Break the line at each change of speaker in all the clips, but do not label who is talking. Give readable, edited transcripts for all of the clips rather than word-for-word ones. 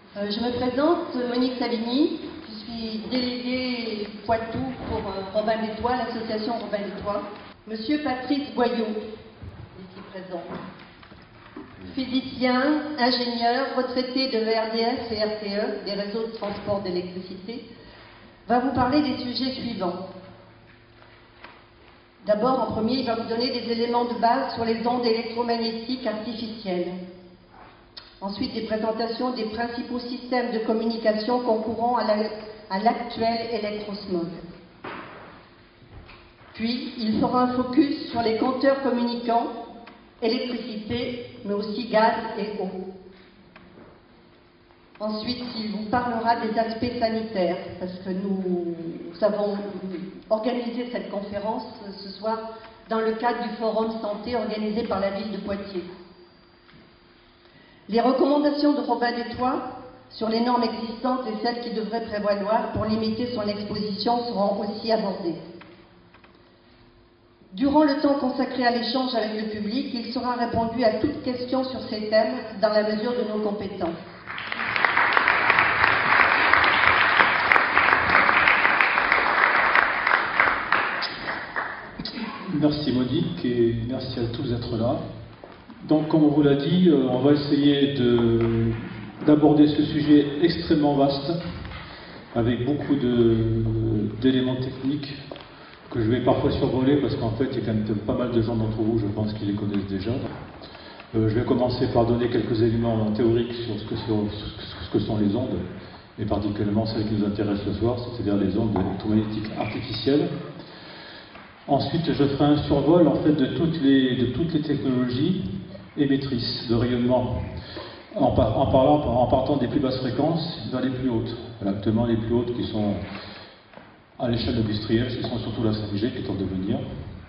Je me présente, Monique Savigny, je suis déléguée Poitou pour Robin des Toits, l'association Robin des Toits. Monsieur Patrice Boyot, ici présent, physicien, ingénieur, retraité de ERDF et RTE, des réseaux de transport d'électricité, va vous parler des sujets suivants. D'abord, en premier, il va vous donner des éléments de base sur les ondes électromagnétiques artificielles. Ensuite, des présentations des principaux systèmes de communication concourant à l'actuel électrosmog. Puis, il fera un focus sur les compteurs communicants, électricité, mais aussi gaz et eau. Ensuite, il vous parlera des aspects sanitaires, parce que nous avons organisé cette conférence ce soir dans le cadre du Forum Santé organisé par la ville de Poitiers. Les recommandations de Robin des Toits sur les normes existantes et celles qui devraient prévaloir pour limiter son exposition seront aussi abordées. Durant le temps consacré à l'échange avec le public, il sera répondu à toutes questions sur ces thèmes dans la mesure de nos compétences.
Merci Monique et merci à tous d'être là. Donc comme on vous l'a dit, on va essayer d'aborder ce sujet extrêmement vaste avec beaucoup d'éléments techniques que je vais parfois survoler parce qu'en fait il y a quand même pas mal de gens d'entre vous, je pense, qui les connaissent déjà. Je vais commencer par donner quelques éléments théoriques sur ce que sont les ondes, et particulièrement celles qui nous intéressent ce soir, c'est-à-dire les ondes électromagnétiques artificielles. Ensuite, je ferai un survol en fait de toutes les technologies émettrices de rayonnement, en partant des plus basses fréquences vers les plus hautes. Voilà, actuellement, les plus hautes qui sont à l'échelle industrielle, ce sont surtout la 5G qui est en devenir.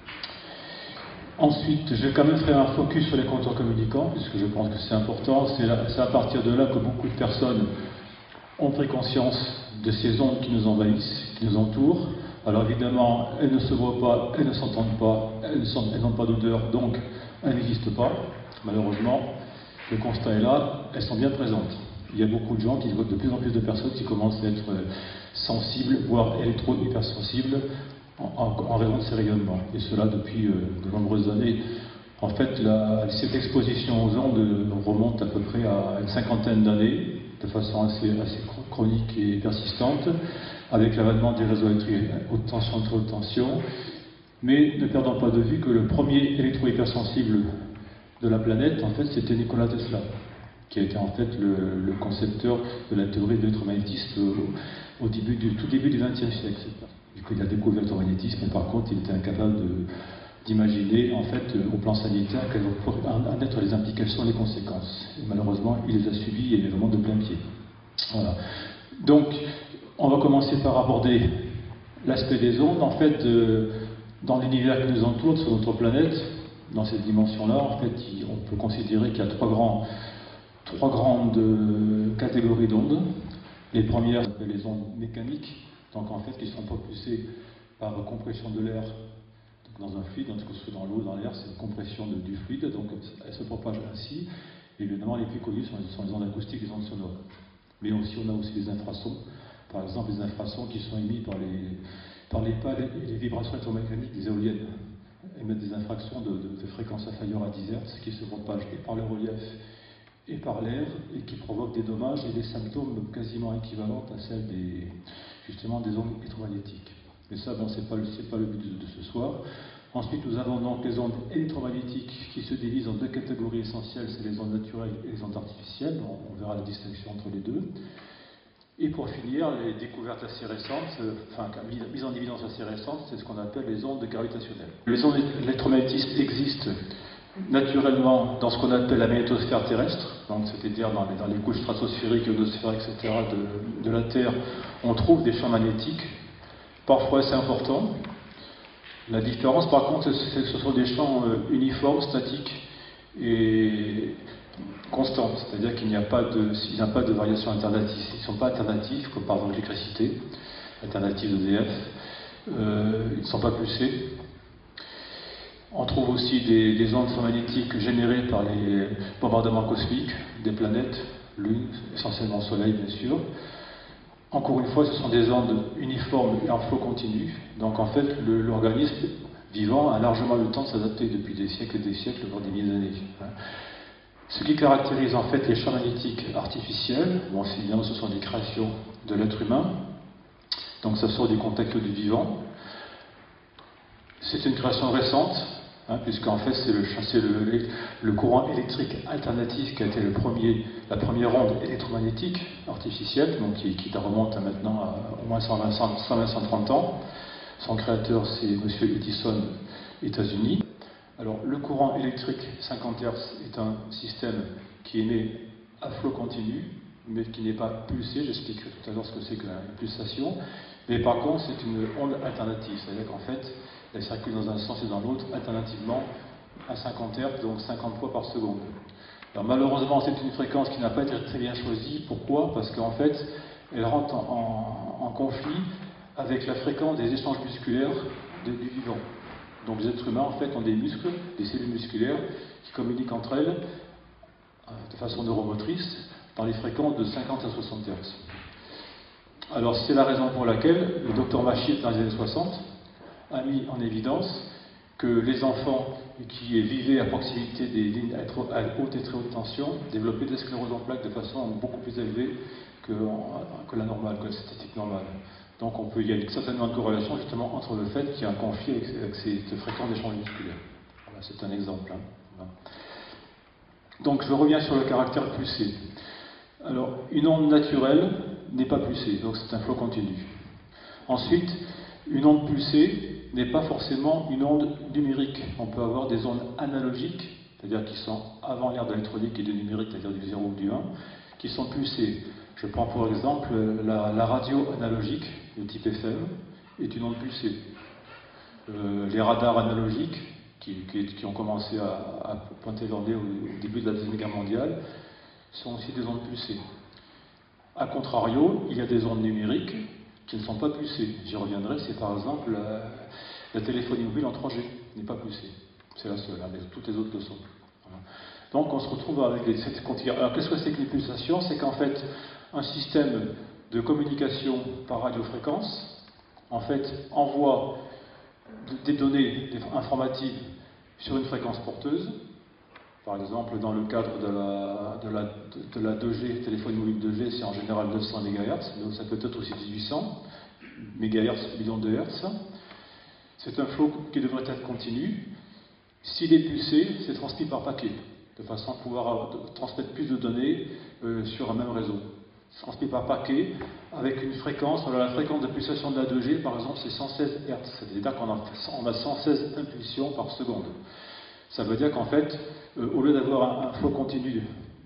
Ensuite, je vais quand même faire un focus sur les compteurs communicants, puisque je pense que c'est important. C'est à partir de là que beaucoup de personnes ont pris conscience de ces ondes qui nous envahissent, qui nous entourent. Alors évidemment, elles ne se voient pas, elles ne s'entendent pas, elles n'ont pas d'odeur, donc elles n'existent pas. Malheureusement, le constat est là, elles sont bien présentes. Il y a beaucoup de gens qui voient, de plus en plus de personnes qui commencent à être sensibles, voire électro-hypersensibles en raison de ces rayonnements. Et cela depuis de nombreuses années. En fait, cette exposition aux ondes remonte à peu près à une cinquantaine d'années, de façon assez chronique et persistante, avec l'avènement des réseaux électriques haute tension, très haute tension. Mais ne perdons pas de vue que le premier électro-hypersensible de la planète, en fait, c'était Nikola Tesla, qui a été en fait le concepteur de la théorie de l'électromagnétisme tout début du XXe siècle. Il a découvert l'électromagnétisme, mais par contre, il était incapable d'imaginer, en fait, au plan sanitaire, quelles pourraient en être les implications et les conséquences. Et malheureusement, il les a subies et vraiment de plein pied. Voilà. Donc, on va commencer par aborder l'aspect des ondes. En fait, dans l'univers qui nous entoure, sur notre planète, dans cette dimension-là, en fait, on peut considérer qu'il y a trois grandes catégories d'ondes. Les premières, on appelle les ondes mécaniques, donc en fait, qui sont propulsées par compression de l'air dans un fluide, que ce soit dans l'eau, dans l'air, c'est une compression du fluide, donc elles se propagent ainsi. Et évidemment, les plus connues sont les ondes acoustiques, les ondes sonores. Mais aussi, on a aussi les infrasons. Par exemple, les infrasons qui sont émis par les pales et les vibrations électromécaniques des éoliennes émettent des infractions de fréquence inférieure à 10 Hz qui se propagent et par le relief et par l'air et qui provoquent des dommages et des symptômes quasiment équivalents à celles justement des ondes électromagnétiques. Mais ça, bon, c'est pas le but de ce soir. Ensuite, nous avons donc les ondes électromagnétiques qui se divisent en deux catégories essentielles, c'est les ondes naturelles et les ondes artificielles. On verra la distinction entre les deux. Et pour finir, les découvertes assez récentes, mise en évidence assez récente, c'est ce qu'on appelle les ondes gravitationnelles. Les ondes électromagnétiques existent naturellement dans ce qu'on appelle la magnétosphère terrestre, donc c'est-à-dire dans les couches stratosphériques, ionosphériques, etc. de la Terre, on trouve des champs magnétiques, parfois assez importants. La différence, par contre, c'est que ce sont des champs uniformes, statiques et constantes, c'est-à-dire qu'il n'y a pas de variation alternative. Ils ne sont pas alternatifs, comme par exemple l'électricité, alternative d'EDF. Ils ne sont pas pulsés. On trouve aussi des ondes magnétiques générées par les bombardements cosmiques des planètes, Lune, essentiellement Soleil bien sûr. Encore une fois, ce sont des ondes uniformes et en flot continu. Donc en fait, l'organisme vivant a largement le temps de s'adapter depuis des siècles, voire des milliers d'années. Ce qui caractérise en fait les champs magnétiques artificiels, bon, évidemment ce sont des créations de l'être humain, donc ça sort du contact du vivant. C'est une création récente, puisqu'en fait c'est le courant électrique alternatif qui a été la première onde électromagnétique artificielle, donc qui remonte à maintenant à au moins 120-130 ans. Son créateur c'est M. Edison, États-Unis. Alors le courant électrique 50 Hz est un système qui émet à flot continu, mais qui n'est pas pulsé. J'expliquerai tout à l'heure ce que c'est qu'une pulsation. Mais par contre c'est une onde alternative, c'est-à-dire qu'en fait elle circule dans un sens et dans l'autre, alternativement, à 50 Hz, donc 50 fois par seconde. Alors malheureusement, c'est une fréquence qui n'a pas été très bien choisie. Pourquoi? Parce qu'en fait, elle rentre en conflit avec la fréquence des échanges musculaires du vivant. Donc les êtres humains, en fait, ont des muscles, des cellules musculaires, qui communiquent entre elles, de façon neuromotrice, dans les fréquences de 50 à 60 Hz. Alors c'est la raison pour laquelle le docteur Machir, dans les années 60, a mis en évidence que les enfants qui vivaient à proximité des lignes à haute et très haute tension développaient des scléroses en plaques de façon beaucoup plus élevée que la normale, que la statistique normale. Donc il y a certainement une corrélation justement entre le fait qu'il y a un conflit avec cette fréquence d'échange musculaire. Voilà, c'est un exemple. Voilà. Donc je reviens sur le caractère pulsé. Alors, une onde naturelle n'est pas pulsée, donc c'est un flot continu. Ensuite, une onde pulsée n'est pas forcément une onde numérique. On peut avoir des ondes analogiques, c'est-à-dire qui sont avant l'ère de l'électronique et du numérique, c'est-à-dire du 0 ou du 1, qui sont pulsées. Je prends pour exemple la radio analogique de type FM est une onde pulsée. Les radars analogiques qui ont commencé à pointer leur nez au début de la Deuxième Guerre mondiale sont aussi des ondes pulsées. A contrario, il y a des ondes numériques qui ne sont pas pulsées. J'y reviendrai, c'est par exemple la téléphonie mobile en 3G n'est pas pulsée. C'est la seule, mais toutes les autres le sont. Voilà. Donc on se retrouve avec cette configuration. Alors qu'est-ce que c'est qu'une pulsation? C'est qu'en fait, un système de communication par radiofréquence, en fait, envoie des données informatives sur une fréquence porteuse. Par exemple, dans le cadre de la 2G, téléphonie mobile 2G, c'est en général 900 MHz, mais ça peut être aussi 1800 MHz, millions de Hertz. C'est un flot qui devrait être continu. S'il est pulsé, c'est transmis par paquet, de façon à pouvoir transmettre plus de données sur un même réseau. C'est transmis par paquet avec une fréquence, voilà, la fréquence de pulsation de la 2G, par exemple, c'est 116 Hz, c'est-à-dire qu'on a 116 impulsions par seconde. Ça veut dire qu'en fait, au lieu d'avoir un flot continu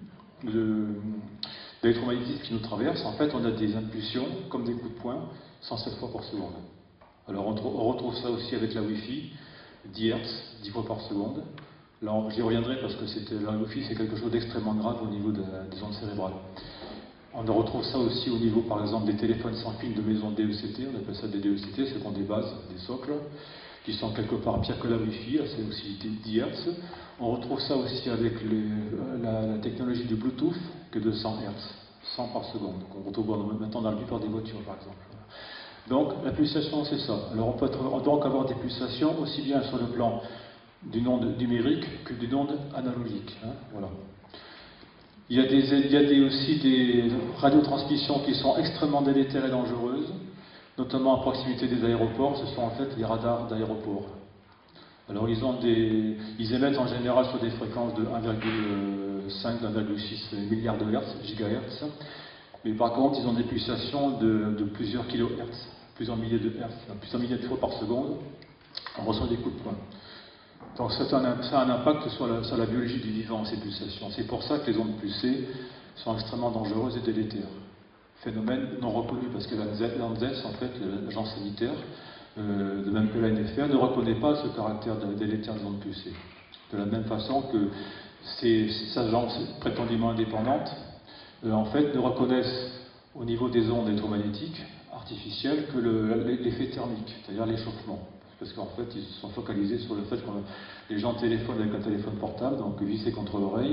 d'électromagnétisme qui nous traverse, en fait, on a des impulsions, comme des coups de poing, 116 fois par seconde. Alors on retrouve ça aussi avec la Wi-Fi, 10 Hz, 10 fois par seconde. Là, j'y reviendrai parce que la Wi-Fi, c'est quelque chose d'extrêmement grave au niveau des ondes cérébrales. On retrouve ça aussi au niveau, par exemple, des téléphones sans fil de maison DECT, on appelle ça des DECT, ce sont des bases, des socles, qui sont quelque part pires que la Wi-Fi, là c'est aussi 10 Hz. On retrouve ça aussi avec la technologie du Bluetooth, que de 100 Hz, 100 par seconde. Donc on retrouve maintenant dans la plupart des voitures, par exemple. Donc la pulsation, c'est ça. Alors on peut donc avoir des pulsations aussi bien sur le plan d'une onde numérique que d'une onde analogique. Voilà. Il y a aussi des radiotransmissions qui sont extrêmement délétères et dangereuses, notamment à proximité des aéroports. Ce sont en fait les radars d'aéroports. Alors ils émettent en général sur des fréquences de 1,5, 1,6 milliards de Hertz, gigahertz. Mais par contre, ils ont des pulsations de plusieurs kilohertz, plusieurs milliers de hertz, plusieurs milliers de fois par seconde. On reçoit des coups de poing. Donc ça a un impact sur la biologie du vivant, ces pulsations. C'est pour ça que les ondes pulsées sont extrêmement dangereuses et délétères. Phénomène non reconnu, parce que l'ANSES, en fait, l'agence sanitaire, de même que l'ANFR, ne reconnaît pas ce caractère délétère des ondes pulsées. De la même façon que ces agences prétendument indépendantes, en fait, ne reconnaissent au niveau des ondes électromagnétiques artificielles que l'effet thermique, c'est-à-dire l'échauffement. Parce qu'en fait, ils sont focalisés sur le fait que les gens téléphonent avec un téléphone portable, donc vissé contre l'oreille,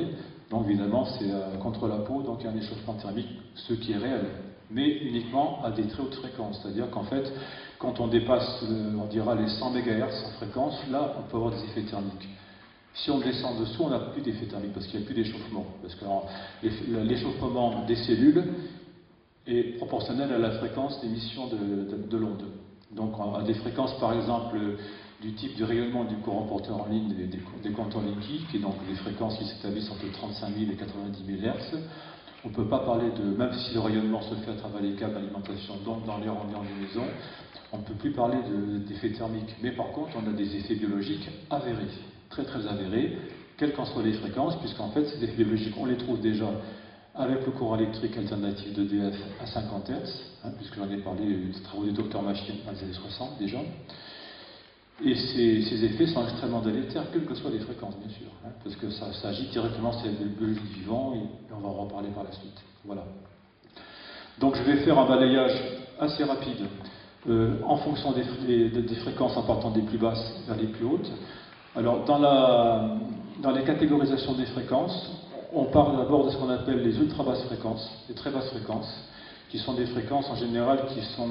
Donc évidemment, c'est contre la peau, donc il y a un échauffement thermique, ce qui est réel, mais uniquement à des très hautes fréquences. C'est-à-dire qu'en fait, quand on dépasse, on dira, les 100 MHz en fréquence, là, on peut avoir des effets thermiques. Si on descend en dessous, on n'a plus d'effet thermique, parce qu'il n'y a plus d'échauffement. Parce que l'échauffement des cellules est proportionnel à la fréquence d'émission de l'onde. Donc à des fréquences, par exemple, du type du rayonnement du courant porteur en ligne des compteurs Linky, qui est donc des fréquences qui s'établissent entre 35 000 et 90 000 Hz, on ne peut pas parler de, même si le rayonnement se fait à travers les câbles d'alimentation, donc dans l'air ambiant des maisons, on ne peut plus parler d'effets thermiques. Mais par contre, on a des effets biologiques avérés, très très avérés, quelles qu'en soient les fréquences, puisqu'en fait, ces effets biologiques, on les trouve déjà avec le courant électrique alternatif d'EDF à 50 Hz, puisque j'en ai parlé des travaux du docteur Machine dans les années 60 déjà. Et ces effets sont extrêmement délétères, quelles que soient les fréquences, bien sûr, parce que ça agit directement sur les biologies vivants, et on va en reparler par la suite. Voilà. Donc je vais faire un balayage assez rapide en fonction des fréquences en partant des plus basses vers les plus hautes. Alors dans les catégorisations des fréquences, on parle d'abord de ce qu'on appelle les ultra basses fréquences, les très basses fréquences, qui sont des fréquences en général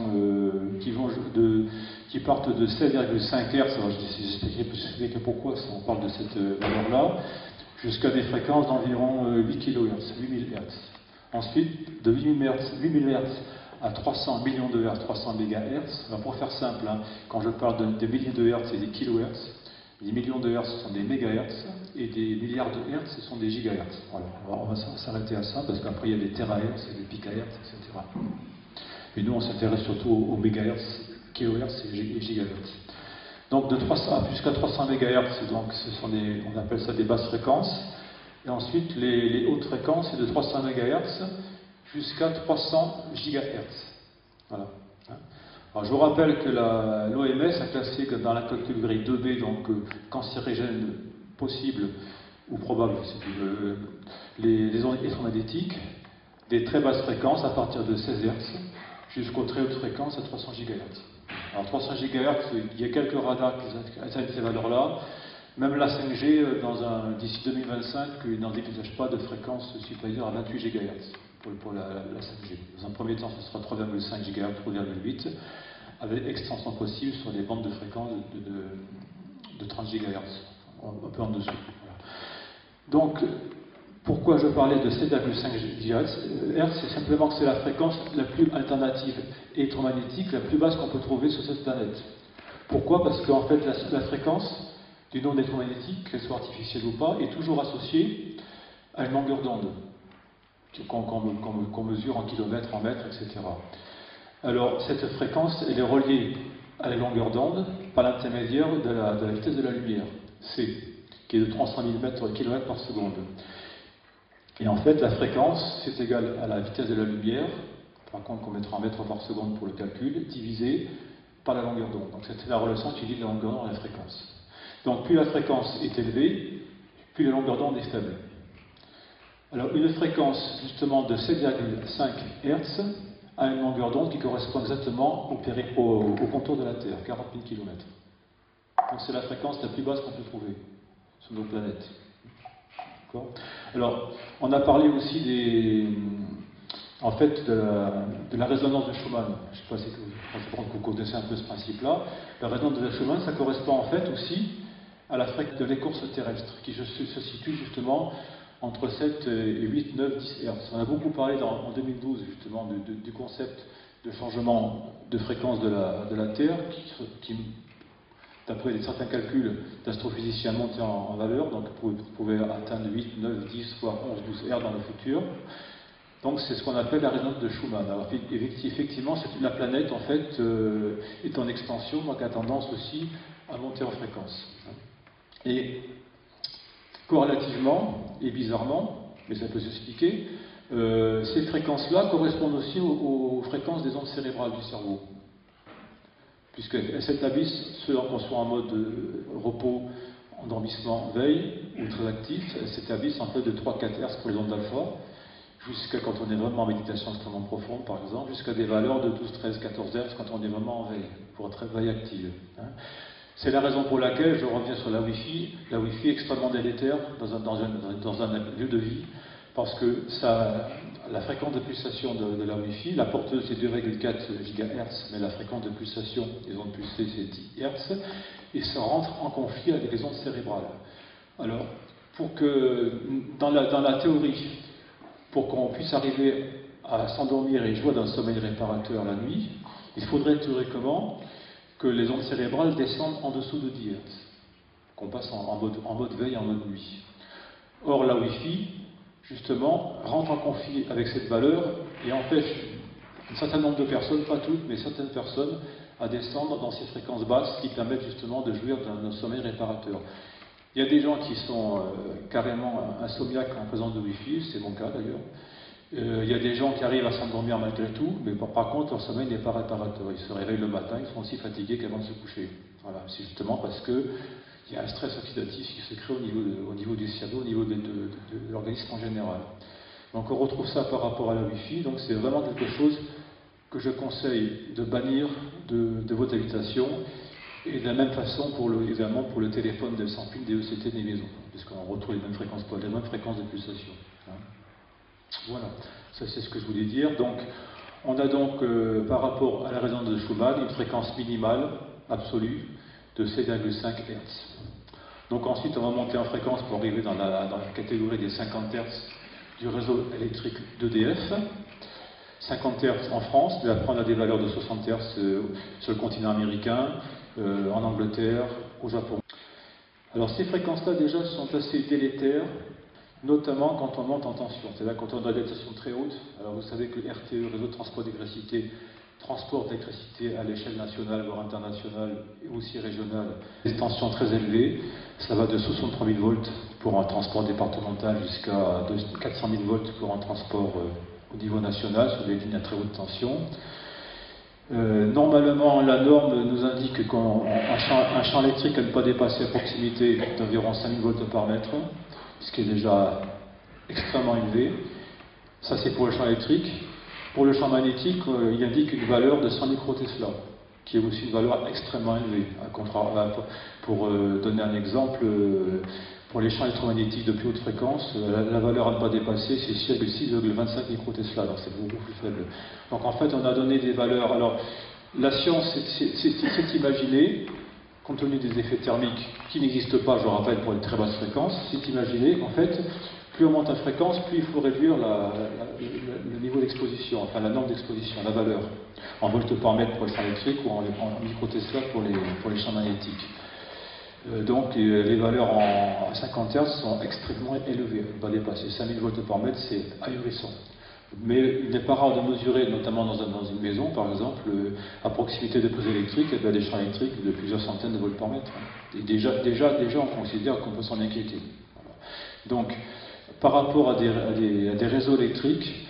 qui partent de 7,5 Hz. Alors j'expliquerai pourquoi on parle de cette valeur-là, jusqu'à des fréquences d'environ 8 kHz, 8000 Hz. Ensuite, de 8000 Hz à 300 millions de Hz, 300 MHz. Alors pour faire simple, quand je parle de milliers de Hz, c'est des kHz. Des millions de Hz, ce sont des mégahertz, et des milliards de Hz, ce sont des gigahertz. Voilà, on va s'arrêter à ça, parce qu'après il y a des terahertz, et des picahertz, etc. Mais nous, on s'intéresse surtout aux mégahertz, kilohertz et gigahertz. Donc de 300 jusqu'à 300 MHz, donc on appelle ça des basses fréquences. Et ensuite, les hautes fréquences, c'est de 300 MHz jusqu'à 300 GHz. Voilà. Alors, je vous rappelle que l'OMS a classé dans la catégorie 2B, donc cancérigène possible ou probable, les ondes électromagnétiques, des très basses fréquences à partir de 16 Hz jusqu'aux très hautes fréquences à 300 GHz. Alors 300 GHz, il y a quelques radars qui atteignent ces valeurs-là. Même la 5G, d'ici 2025, n'envisage pas de fréquence supérieure à 28 GHz pour la 5G. Dans un premier temps, ce sera 3,5 GHz, 3,8, avec extension possible sur les bandes de fréquence de 30 GHz, un peu en dessous. Voilà. Donc, pourquoi je parlais de 7,5 GHz, c'est simplement que c'est la fréquence la plus alternative électromagnétique, la plus basse qu'on peut trouver sur cette planète. Pourquoi? Parce qu'en fait, la fréquence d'une onde électromagnétique, qu'elle soit artificielle ou pas, est toujours associée à une longueur d'onde, qu'on mesure en kilomètres, en mètres, etc. Alors, cette fréquence, elle est reliée à la longueur d'onde par l'intermédiaire de la vitesse de la lumière, c, qui est de 300 000 km par seconde. Et en fait, la fréquence, c'est égal à la vitesse de la lumière, par contre qu'on mettra en mètres par seconde pour le calcul, divisé par la longueur d'onde. Donc c'est la relation qui lie la longueur d'onde à la fréquence. Donc plus la fréquence est élevée, plus la longueur d'onde est faible. Alors une fréquence justement de 7,5 Hz a une longueur d'onde qui correspond exactement au contour de la Terre, 40 000 km. Donc c'est la fréquence la plus basse qu'on peut trouver sur nos planètes. Alors, on a parlé aussi de la résonance de Schumann. Je ne sais pas si vous connaissez un peu ce principe-là. La résonance de Schumann, ça correspond en fait aussi à la fréquence de l'écorce terrestre, qui se situe justement entre 7 et 8, 9, 10 Hz. On a beaucoup parlé en 2012 justement du concept de changement de fréquence de la Terre, qui d'après certains calculs d'astrophysiciens montés en valeur, donc vous pouvez atteindre 8, 9, 10, voire 11, 12 Hz dans le futur. Donc c'est ce qu'on appelle la résonance de Schumann. Alors effectivement, la planète en fait est en expansion, donc a tendance aussi à monter en fréquence. Et corrélativement, et bizarrement, mais ça peut s'expliquer, ces fréquences-là correspondent aussi aux fréquences des ondes cérébrales du cerveau. Puisqu'elles s'établissent, selon qu'on soit en mode repos, endormissement, veille, ou très actif, elles s'établissent en fait de 3-4 Hz pour les ondes d'alpha, jusqu'à quand on est vraiment en méditation extrêmement profonde, par exemple, jusqu'à des valeurs de 12, 13, 14 Hz quand on est vraiment en veille, pour être veille active. C'est la raison pour laquelle je reviens sur la Wi-Fi. La Wi-Fi est extrêmement délétère dans un lieu de vie, parce que la fréquence de pulsation de la Wi-Fi, la porteuse c'est 2,4 GHz, mais la fréquence de pulsation des ondes pulsées c'est 10 Hz, et ça rentre en conflit avec les ondes cérébrales. Alors, dans la théorie, pour qu'on puisse arriver à s'endormir et jouer d'un sommeil réparateur la nuit, il faudrait théoriquement que les ondes cérébrales descendent en dessous de 10 Hz, qu'on passe en mode veille, en mode nuit. Or, la Wi-Fi, justement, rentre en conflit avec cette valeur et empêche un certain nombre de personnes, pas toutes, mais certaines personnes, à descendre dans ces fréquences basses qui permettent justement de jouir d'un sommeil réparateur. Il y a des gens qui sont carrément insomniaques en présence de Wi-Fi, c'est mon cas d'ailleurs. Il y a des gens qui arrivent à s'endormir malgré tout, mais par contre leur sommeil n'est pas réparateur. Ils se réveillent le matin, ils sont aussi fatigués qu'avant de se coucher. Voilà, c'est justement parce qu'il y a un stress oxydatif qui se crée au niveau du cerveau, au niveau de l'organisme en général. Donc on retrouve ça par rapport à la Wi-Fi, donc c'est vraiment quelque chose que je conseille de bannir de votre habitation, et de la même façon évidemment pour le téléphone sans fil DECT des maisons, puisqu'on retrouve les mêmes fréquences de pulsation. Voilà, ça c'est ce que je voulais dire. Donc, on a donc, par rapport à la résonance de Schumann, une fréquence minimale, absolue, de 7,5 Hz. Donc ensuite, on va monter en fréquence pour arriver dans la catégorie des 50 Hz du réseau électrique d'EDF. 50 Hz en France, mais après on a des valeurs de 60 Hz sur le continent américain, en Angleterre, au Japon. Alors ces fréquences-là déjà sont assez délétères, notamment quand on monte en tension, c'est-à-dire quand on a des tensions très hautes. Alors vous savez que RTE, Réseau de Transport d'Électricité, transporte l'électricité à l'échelle nationale, voire internationale, et aussi régionale, des tensions très élevées. Ça va de 63 000 volts pour un transport départemental jusqu'à 400 000 volts pour un transport au niveau national sur des lignes à très haute tension. Normalement, la norme nous indique qu'un champ électrique à ne pas dépasser à proximité d'environ 5000 volts par mètre, ce qui est déjà extrêmement élevé. Ça, c'est pour le champ électrique. Pour le champ magnétique, il indique une valeur de 100 microtesla, qui est aussi une valeur extrêmement élevée. Pour donner un exemple, pour les champs électromagnétiques de plus haute fréquence, la valeur à ne pas dépasser, c'est 6,25 microtesla, donc c'est beaucoup plus faible. Donc en fait, on a donné des valeurs. Alors, la science s'est imaginée, compte tenu des effets thermiques qui n'existent pas, je rappelle, pour les très basses fréquences, c'est imaginé qu'en fait, plus on monte en fréquence, plus il faut réduire le niveau d'exposition, enfin la norme d'exposition, la valeur, en volts par mètre pour les champs électriques ou en microtesla pour les champs magnétiques. Donc les valeurs à 50 Hz sont extrêmement élevées, on ne va pas dépasser 5000 volts par mètre, c'est ahurissant. Mais il n'est pas rare de mesurer, notamment dans une maison, par exemple, à proximité de prises électriques, il y a des champs électriques de plusieurs centaines de volts par mètre. Et déjà on considère qu'on peut s'en inquiéter. Voilà. Donc, par rapport à des réseaux électriques,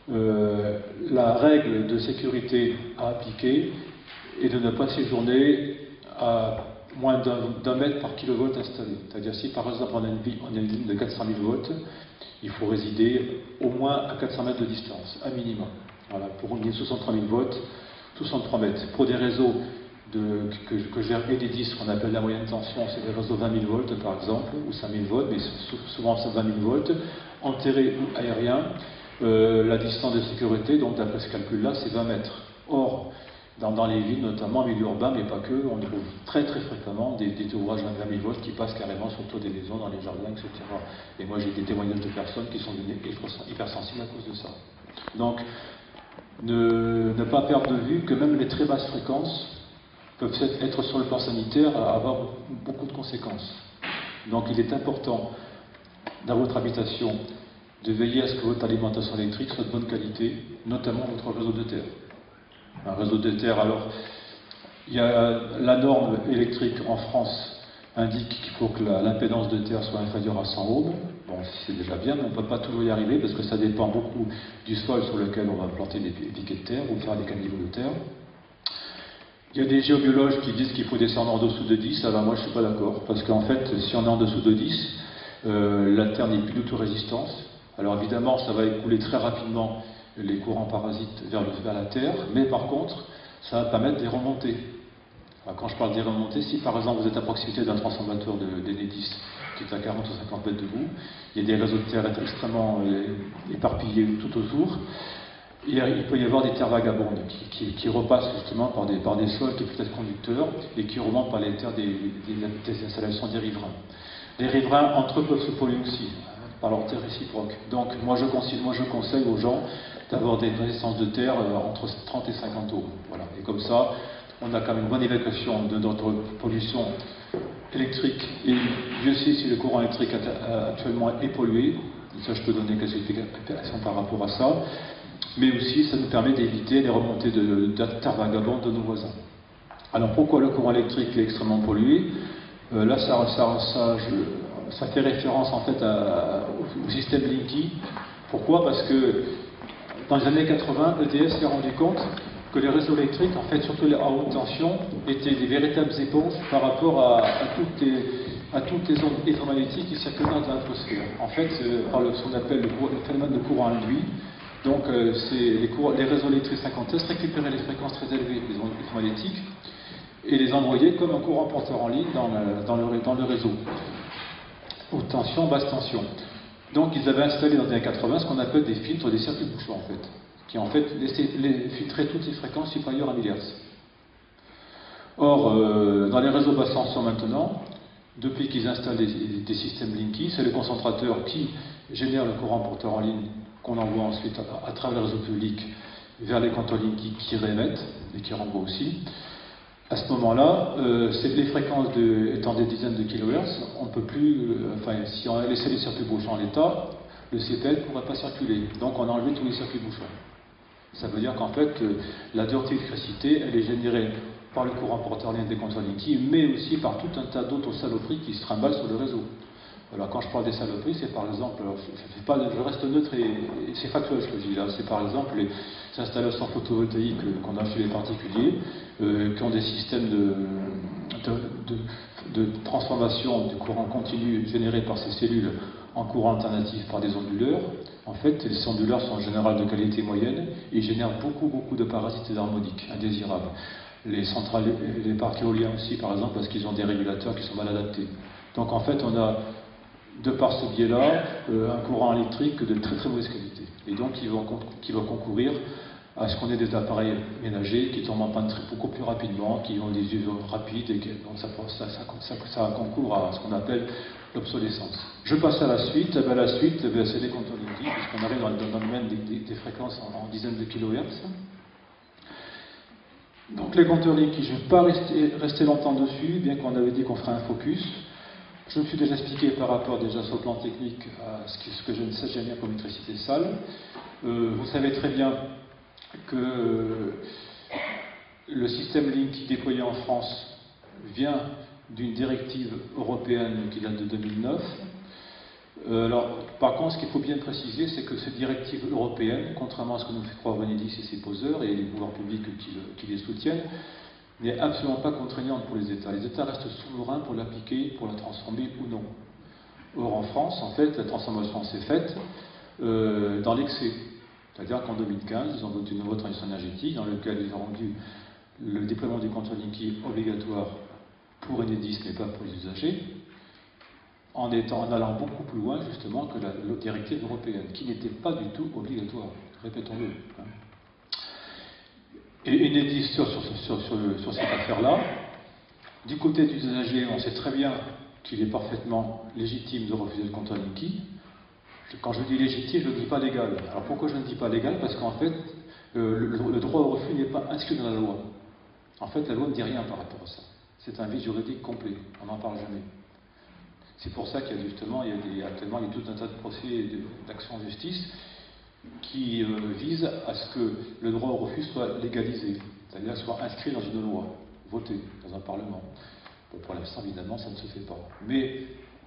la règle de sécurité à appliquer est de ne pas séjourner à moins d'un mètre par kilovolt installé. C'est-à-dire si par exemple on a une ligne de 400 000 volts, il faut résider au moins à 400 mètres de distance, à minimum. Voilà, pour une ligne 63 000 volts, 63 mètres. Pour des réseaux que gère Enedis, qu'on appelle la moyenne tension, c'est des réseaux 20 000 volts par exemple, ou 5 000 volts, mais souvent c'est 20 000 volts, enterrés ou aériens, la distance de sécurité, donc d'après ce calcul-là, c'est 20 mètres. Or, dans les villes, notamment en milieu urbain, mais pas que, on trouve très fréquemment des ouvrages à 20 000 volts qui passent carrément sur le toit des maisons, dans les jardins, etc. Et moi j'ai des témoignages de personnes qui sont devenues hypersensibles à cause de ça. Donc, ne pas perdre de vue que même les très basses fréquences peuvent être sur le plan sanitaire avoir beaucoup de conséquences. Donc il est important dans votre habitation de veiller à ce que votre alimentation électrique soit de bonne qualité, notamment votre réseau de terre. Un réseau de terre, alors, il y a la norme électrique en France indique qu'il faut que l'impédance de terre soit inférieure à 100 ohms. Bon, c'est déjà bien, mais on ne peut pas toujours y arriver parce que ça dépend beaucoup du sol sur lequel on va planter des piquets de terre ou faire des caniveaux de terre. Il y a des géobiologues qui disent qu'il faut descendre en dessous de 10, alors moi je ne suis pas d'accord, parce qu'en fait, si on est en dessous de 10, la terre n'est plus du tout résistante. Alors évidemment, ça va écouler très rapidement les courants parasites vers la terre, mais par contre, ça va permettre des remontées. Alors, quand je parle des remontées, si par exemple vous êtes à proximité d'un transformateur d'Enedis qui est à 40 ou 50 mètres de vous, il y a des réseaux de terre extrêmement éparpillés tout autour, et il peut y avoir des terres vagabondes qui repassent justement par des sols qui peuvent être conducteurs et qui remontent par les terres des installations des riverains. Les riverains entre eux peuvent se polluer aussi par leurs terres réciproques. Donc moi je conseille aux gens d'avoir des connaissances de terre entre 30 et 50 eaux. Voilà. Et comme ça, on a quand même une bonne évacuation de notre pollution électrique. Et Dieu sait si le courant électrique actuellement est pollué. Et ça, je peux donner quelques explications par rapport à ça. Mais aussi, ça nous permet d'éviter les remontées de terre vagabondes de nos voisins. Alors, pourquoi le courant électrique est extrêmement pollué? Là, ça fait référence en fait au système Linky. Pourquoi? Parce que dans les années 80, EDF s'est rendu compte que les réseaux électriques, en fait, surtout à haute tension, étaient des véritables éponges par rapport à toutes les ondes électromagnétiques qui circulent dans l'atmosphère. En fait, par ce qu'on appelle le phénomène de courant induit. Donc, les réseaux électriques 50 Hz récupéraient les fréquences très élevées des ondes électromagnétiques et les envoyaient comme un courant porteur en ligne dans le réseau. Haute tension, basse tension. Donc, ils avaient installé dans les années 80 ce qu'on appelle des filtres, des circuits bouchons, en fait, qui en fait filtraient toutes les fréquences supérieures à 1000 Hz. Or, dans les réseaux basse tension maintenant, depuis qu'ils installent des systèmes Linky, c'est le concentrateur qui génère le courant porteur en ligne qu'on envoie ensuite à travers le réseau public vers les compteurs Linky qui réémettent et qui renvoient aussi. À ce moment-là, les fréquences étant des dizaines de kHz, on ne peut plus, si on a laissé les circuits bouchons en l'état, le CPL ne pourrait pas circuler. Donc on a enlevé tous les circuits bouchons. Ça veut dire qu'en fait, la dureté d'électricité, elle est générée par le courant porteur ligne des compteurs Linky, mais aussi par tout un tas d'autres saloperies qui se trimballent sur le réseau. Alors, quand je parle des saloperies, c'est par exemple, je reste neutre et c'est factuel ce que je dis là, c'est par exemple les installations photovoltaïques qu'on a chez les particuliers, qui ont des systèmes de transformation du courant continu généré par ces cellules en courant alternatif par des onduleurs. En fait, ces onduleurs sont en général de qualité moyenne et génèrent beaucoup de parasites et d'harmoniques indésirables. Les centrales, les parcs éoliens aussi, par exemple, parce qu'ils ont des régulateurs qui sont mal adaptés. Donc en fait, on a, de par ce biais-là, un courant électrique de très mauvaise qualité. Et donc qui va concourir à ce qu'on ait des appareils ménagers qui tombent en panne beaucoup plus rapidement, qui ont des usos rapides, et donc ça concourt à ce qu'on appelle l'obsolescence. Je passe à la suite. La suite, c'est des compteurs Linky, puisqu'on arrive dans le domaine des fréquences en dizaines de kHz. Donc les compteurs Linky, je ne vais pas rester longtemps dessus, bien qu'on avait dit qu'on ferait un focus. Je me suis déjà expliqué par rapport déjà sur le plan technique à ce que je ne sais jamais comme électricité sale. Vous savez très bien que le système Linky déployé en France vient d'une directive européenne qui date de 2009. Alors, par contre, ce qu'il faut bien préciser, c'est que cette directive européenne, contrairement à ce que nous fait croire Enedis et ses poseurs et les pouvoirs publics qui les soutiennent, n'est absolument pas contraignante pour les États. Les États restent souverains pour l'appliquer, pour la transformer ou non. Or, en France, en fait, la transformation s'est faite dans l'excès. C'est-à-dire qu'en 2015, ils ont voté une nouvelle transition énergétique dans laquelle ils ont rendu le déploiement du compteur Linky obligatoire pour Enedis, mais pas pour les usagers, en allant beaucoup plus loin, justement, que la directive européenne, qui n'était pas du tout obligatoire. Répétons-le. Et Enedis, sur cette affaire-là, du côté des usagers, on sait très bien qu'il est parfaitement légitime de refuser le compteur Linky. Quand je dis légitime, je ne dis pas légal. Alors pourquoi je ne dis pas légal? Parce qu'en fait, le droit au refus n'est pas inscrit dans la loi. En fait, la loi ne dit rien par rapport à ça. C'est un vide juridique complet. On n'en parle jamais. C'est pour ça qu'il y a justement, actuellement, il y a tout un tas de procès d'actions en justice qui visent à ce que le droit au refus soit légalisé, c'est-à-dire soit inscrit dans une loi, voté dans un parlement. Bon, pour l'instant, évidemment, ça ne se fait pas. Mais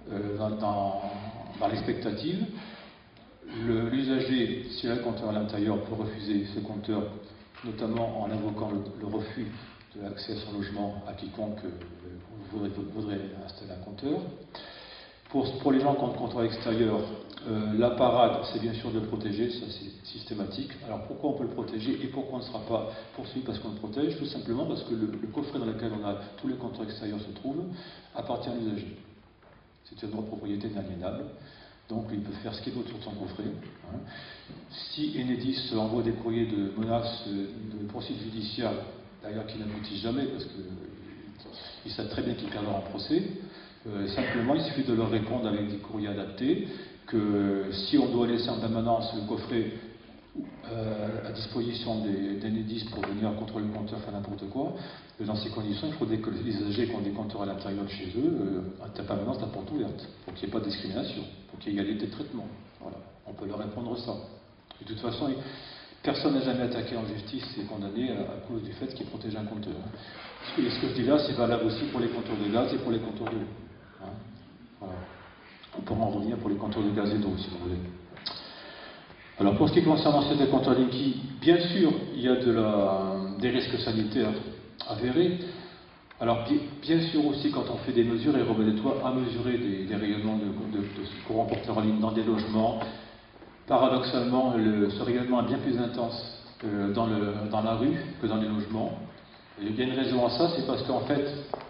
dans l'expectative, l'usager, s'il a un compteur à l'intérieur, peut refuser ce compteur, notamment en invoquant le refus de l'accès à son logement à quiconque voudrait installer un compteur. Pour les gens qui ont le comptoir extérieur, la parade, c'est bien sûr de le protéger, ça c'est systématique. Alors pourquoi on peut le protéger et pourquoi on ne sera pas poursuivi parce qu'on le protège? Tout simplement parce que le coffret dans lequel on a tous les comptoirs extérieurs se trouve appartient à l'usager. C'est une droit de propriété inaliénable, donc il peut faire ce qu'il veut sur son coffret. Hein. Si Enedis envoie des courriers de menaces de poursuites judiciaires, d'ailleurs qui n'aboutissent jamais parce qu'ils savent très bien qu'ils perdront en procès, simplement il suffit de leur répondre avec des courriers adaptés, que si on doit laisser en permanence le coffret à disposition d'Enedis pour venir contrôler le compteur, faire n'importe quoi, dans ces conditions, il faudrait que les usagers qui ont des compteurs à l'intérieur de chez eux aient en permanence la porte ouverte, pour qu'il n'y ait pas de discrimination, pour qu'il y ait égalité de traitement. Voilà. On peut leur répondre ça. De toute façon, personne n'a jamais attaqué en justice et condamné à cause du fait qu'il protège un compteur. Et ce que je dis là, c'est valable aussi pour les compteurs de gaz et pour les compteurs d'eau. Hein. Voilà. On pourra en revenir pour les compteurs de gaz et d'eau, si vous voulez. Alors, pour ce qui concerne ensuite les compteurs Linky, bien sûr, il y a des risques sanitaires avérés. Alors, bien sûr aussi, quand on fait des mesures, il remet des toits à mesurer des rayonnements de courant porteur en ligne dans des logements. Paradoxalement, ce rayonnement est bien plus intense dans la rue que dans les logements. Et il y a une raison à ça, c'est parce qu'en fait,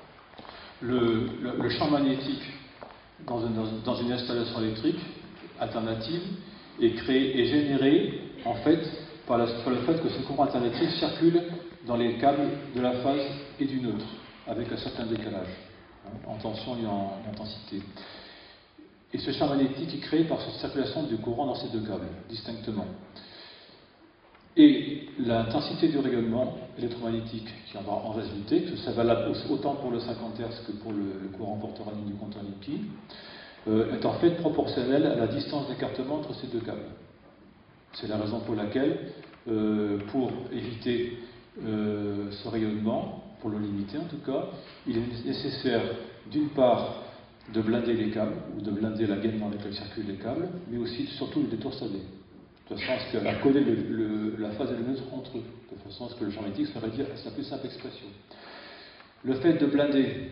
le champ magnétique dans une installation électrique alternative est généré en fait par le fait que ce courant alternatif circule dans les câbles de la phase et du neutre, avec un certain décalage, en tension et en intensité. Et ce champ magnétique est créé par cette circulation du courant dans ces deux câbles, distinctement. Et l'intensité du rayonnement électromagnétique qui en va en résulter, que ça valable autant pour le 50 Hz que pour le courant porteur en ligne du compteur Linky, est en fait proportionnelle à la distance d'écartement entre ces deux câbles. C'est la raison pour laquelle, pour éviter ce rayonnement, pour le limiter en tout cas, il est nécessaire d'une part de blinder les câbles, ou de blinder la gaine dans laquelle circulent les câbles, mais aussi surtout de les toursader, de façon à ce qu'à coller la phase et le neutre entre eux, de façon à ce que le champ magnétique se réduise à sa plus simple expression. Le fait de blinder,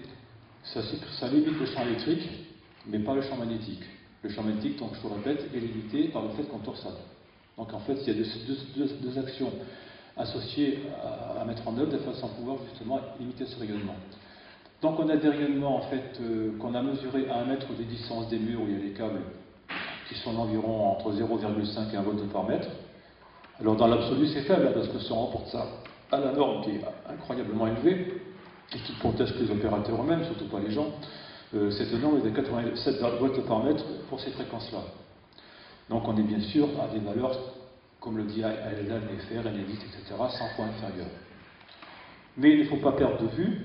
ça limite le champ électrique, mais pas le champ magnétique. Le champ magnétique, donc je vous répète, est limité par le fait qu'on torsade. Donc en fait, il y a deux actions associées à mettre en œuvre de façon à pouvoir justement limiter ce rayonnement. Donc on a des rayonnements en fait qu'on a mesurés à 1 mètre des distances des murs où il y a les câbles qui sont d'environ entre 0,5 et 1 volt par mètre. Alors dans l'absolu c'est faible parce que si on reporte ça à la norme qui est incroyablement élevée et qui protège les opérateurs eux-mêmes, surtout pas les gens, cette norme est de 87 volts par mètre pour ces fréquences-là. Donc on est bien sûr à des valeurs, comme le dit ALDA, NFR, Enedis, etc., 100 fois inférieures. Mais il ne faut pas perdre de vue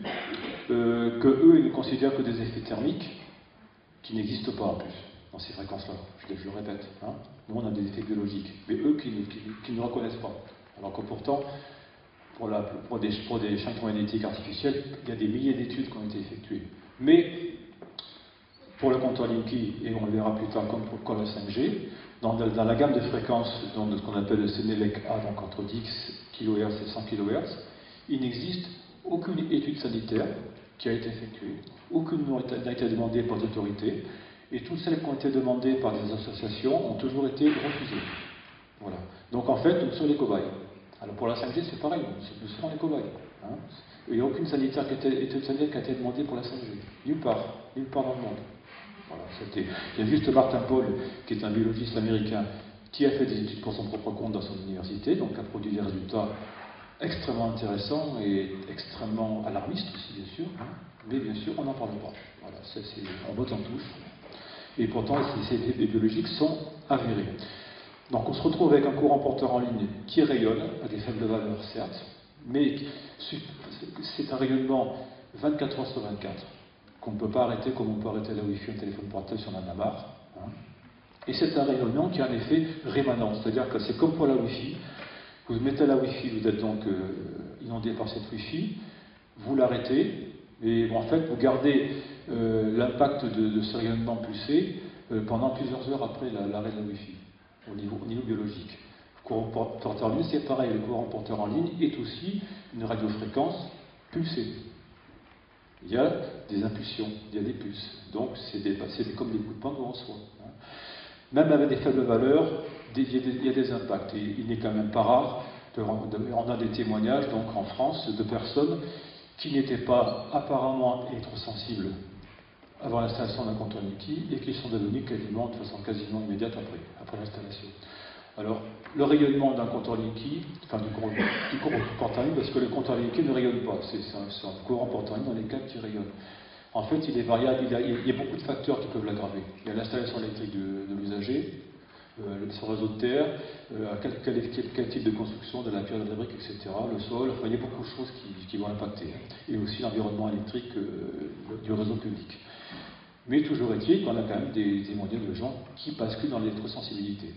qu'eux, ils ne considèrent que des effets thermiques qui n'existent pas en plus dans ces fréquences-là. Je le répète. Hein. Nous, on a des effets biologiques, mais eux qui ne reconnaissent pas. Alors que pourtant, pour des champs électromagnétiques artificiels, il y a des milliers d'études qui ont été effectuées. Mais pour le compteur Linky, et on le verra plus tard comme pour la 5G, dans la gamme de fréquences de ce qu'on appelle le Sénélec A, donc entre 10 kHz et 100 kHz, il n'existe aucune étude sanitaire qui a été effectuée, aucune n'a été demandée par les autorités, et toutes celles qui ont été demandées par des associations ont toujours été refusées. Voilà. Donc en fait, nous sommes les cobayes. Alors pour la 5G, c'est pareil, nous sommes les cobayes. Hein. Il n'y a aucune étude sanitaire qui a été demandée pour la 5G. Nulle part dans le monde. Voilà, il y a juste Martin Paul, qui est un biologiste américain, qui a fait des études pour son propre compte dans son université, donc a produit des résultats extrêmement intéressants et extrêmement alarmistes aussi, bien sûr, hein, mais bien sûr, on n'en parle pas. Voilà, on botte en touche. Et pourtant, ces effets biologiques sont avérés. Donc on se retrouve avec un courant porteur en ligne qui rayonne, à des faibles valeurs, certes, mais c'est un rayonnement 24 heures sur 24. Qu'on ne peut pas arrêter comme on peut arrêter la Wi-Fi, un téléphone portable si on en a marre. Hein. Et c'est un rayonnement qui a un effet rémanent, c'est-à-dire que c'est comme pour la Wi-Fi. Vous mettez la Wi-Fi, vous êtes donc inondé par cette Wi-Fi, vous l'arrêtez, et en fait vous gardez l'impact de ce rayonnement pulsé pendant plusieurs heures après l'arrêt de la Wi-Fi, au niveau biologique. Le courant porteur en ligne, c'est pareil, le courant porteur en ligne est aussi une radiofréquence pulsée. il y a des impulsions, il y a des pulses. Donc c'est comme des coups de poing qu'on reçoit. Hein. Même avec des faibles valeurs, il y a des impacts. Et il n'est quand même pas rare, on a des témoignages donc en France de personnes qui n'étaient pas apparemment électrosensibles avant l'installation d'un compteur Linky et qui sont devenus quasiment, de façon quasiment immédiate après l'installation. Alors, le rayonnement d'un compteur Linky, enfin du courant portant ligne, parce que le compteur Linky ne rayonne pas, c'est un courant portant ligne dans les câbles qui rayonnent. En fait, il est variable, il y a beaucoup de facteurs qui peuvent l'aggraver. Il y a l'installation électrique de l'usager, son réseau de terre, quel type de construction, de la pierre, de la brique, etc., le sol, enfin, il y a beaucoup de choses qui vont impacter. Et aussi l'environnement électrique du réseau public. Mais toujours est-il qu'on a quand même des témoignages de gens qui basculent dans l'électrosensibilité.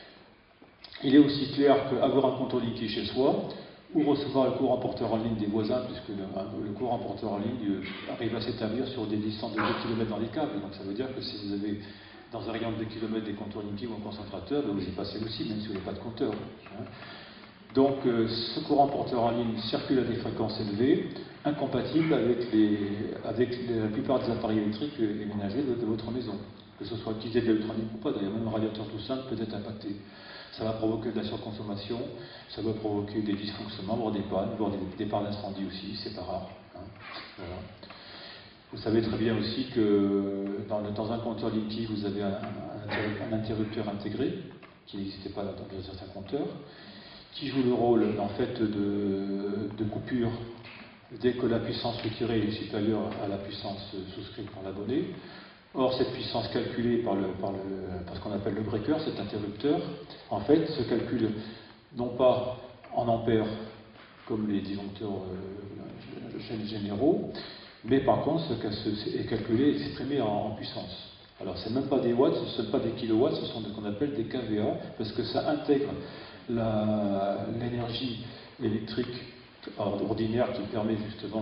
Il est aussi clair qu'avoir un compteur Linky chez soi, ou recevoir le courant porteur en ligne des voisins, puisque le courant porteur en ligne arrive à s'établir sur des distances de 2 km dans les câbles. Donc ça veut dire que si vous avez dans un rayon de 2 km des compteurs Linky ou un concentrateur, vous y passez aussi, même si vous n'avez pas de compteur. Hein. Donc ce courant porteur en ligne circule à des fréquences élevées, incompatibles avec la plupart des appareils électriques et ménagers de votre maison. Que ce soit utilisé de l'électronique ou pas, d'ailleurs même un radiateur tout simple peut être impacté. Ça va provoquer de la surconsommation, ça va provoquer des dysfonctionnements, voire des pannes, voire des départs d'incendie aussi, c'est pas rare. Hein. Voilà. Vous savez très bien aussi que dans un compteur Linky, vous avez un interrupteur intégré, qui n'existait pas dans certains compteurs, qui joue le rôle en fait de coupure dès que la puissance retirée est supérieure à la puissance souscrite par l'abonné. Or, cette puissance calculée par ce qu'on appelle le breaker, cet interrupteur, en fait, se calcule non pas en ampères comme les disjoncteurs généraux, mais par contre, est calculé, exprimé en puissance. Alors, ce n'est même pas des watts, ce ne sont pas des kilowatts, ce sont ce qu'on appelle des kVA, parce que ça intègre l'énergie électrique ordinaire qui permet justement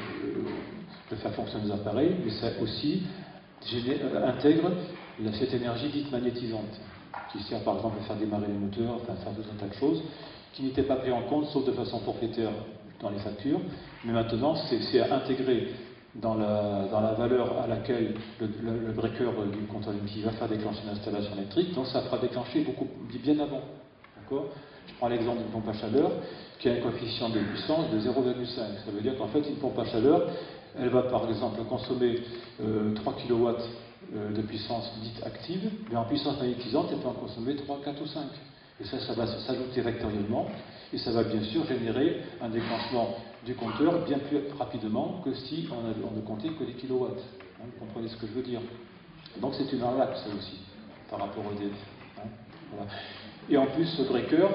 de faire fonctionner les appareils, mais ça aussi intègre cette énergie dite magnétisante, qui sert par exemple à faire démarrer les moteurs, enfin à faire tout un tas de choses, qui n'étaient pas pris en compte, sauf de façon forfaitaire dans les factures, mais maintenant c'est intégré dans la valeur à laquelle le breaker du compteur Linky va faire déclencher l'installation électrique, donc ça fera déclencher bien avant. Je prends l'exemple d'une pompe à chaleur qui a un coefficient de puissance de 0,5. Ça veut dire qu'en fait, une pompe à chaleur, elle va par exemple consommer 3 kW de puissance dite active, mais en puissance magnétisante, elle peut en consommer 3, 4 ou 5. Et ça va s'ajouter vectoriellement, et ça va bien sûr générer un déclenchement du compteur bien plus rapidement que si on ne comptait que les kilowatts. Hein, vous comprenez ce que je veux dire? Donc c'est une arnaque, ça aussi, par rapport au DF. Hein, voilà. Et en plus, ce breaker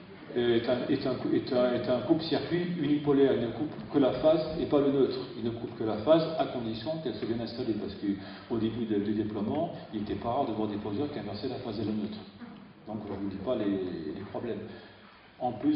est un coupe-circuit unipolaire. Il ne coupe que la phase et pas le neutre. Il ne coupe que la phase à condition qu'elle se vienne installer. Parce qu'au début du déploiement, il n'était pas rare de voir des poseurs qui inversaient la phase et le neutre. Donc je ne vous dis pas les problèmes. En plus,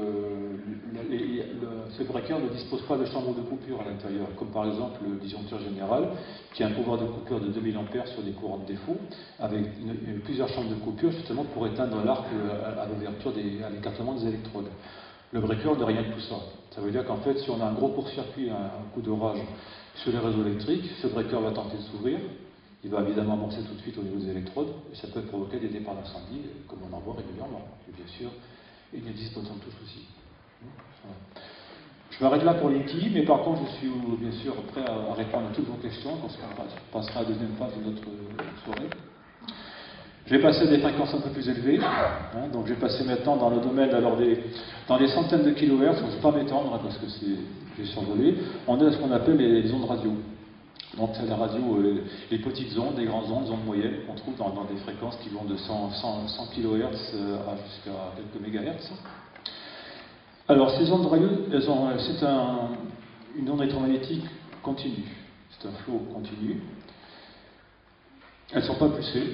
ce breaker ne dispose pas de chambre de coupure à l'intérieur, comme par exemple le disjoncteur général, qui a un pouvoir de coupure de 2000 A sur des courants de défaut, avec plusieurs chambres de coupure justement pour éteindre l'arc à l'ouverture à l'écartement des électrodes. Le breaker n'a rien de tout ça. Ça veut dire qu'en fait, si on a un gros court-circuit, un coup d'orage sur les réseaux électriques, ce breaker va tenter de s'ouvrir. Il va évidemment amorcer tout de suite au niveau des électrodes, et ça peut provoquer des départs d'incendie, comme on en voit régulièrement. Et bien sûr, il existe autant de touches aussi. Voilà. Je m'arrête là pour Linky, mais par contre, je suis bien sûr prêt à répondre à toutes vos questions, parce qu'on passera à la deuxième phase de notre soirée. Je vais passer à des fréquences un peu plus élevées, hein, donc je vais passer maintenant dans le domaine, dans les centaines de kilohertz, je ne vais pas m'étendre, hein, parce que j'ai survolé, on est à ce qu'on appelle les ondes radio. Donc c'est la radio, les petites ondes, les grandes ondes, les ondes moyennes qu'on trouve dans des fréquences qui vont de 100 kHz jusqu'à quelques mégahertz. Alors ces ondes radio, c'est une onde électromagnétique continue. C'est un flot continu. Elles ne sont pas pulsées,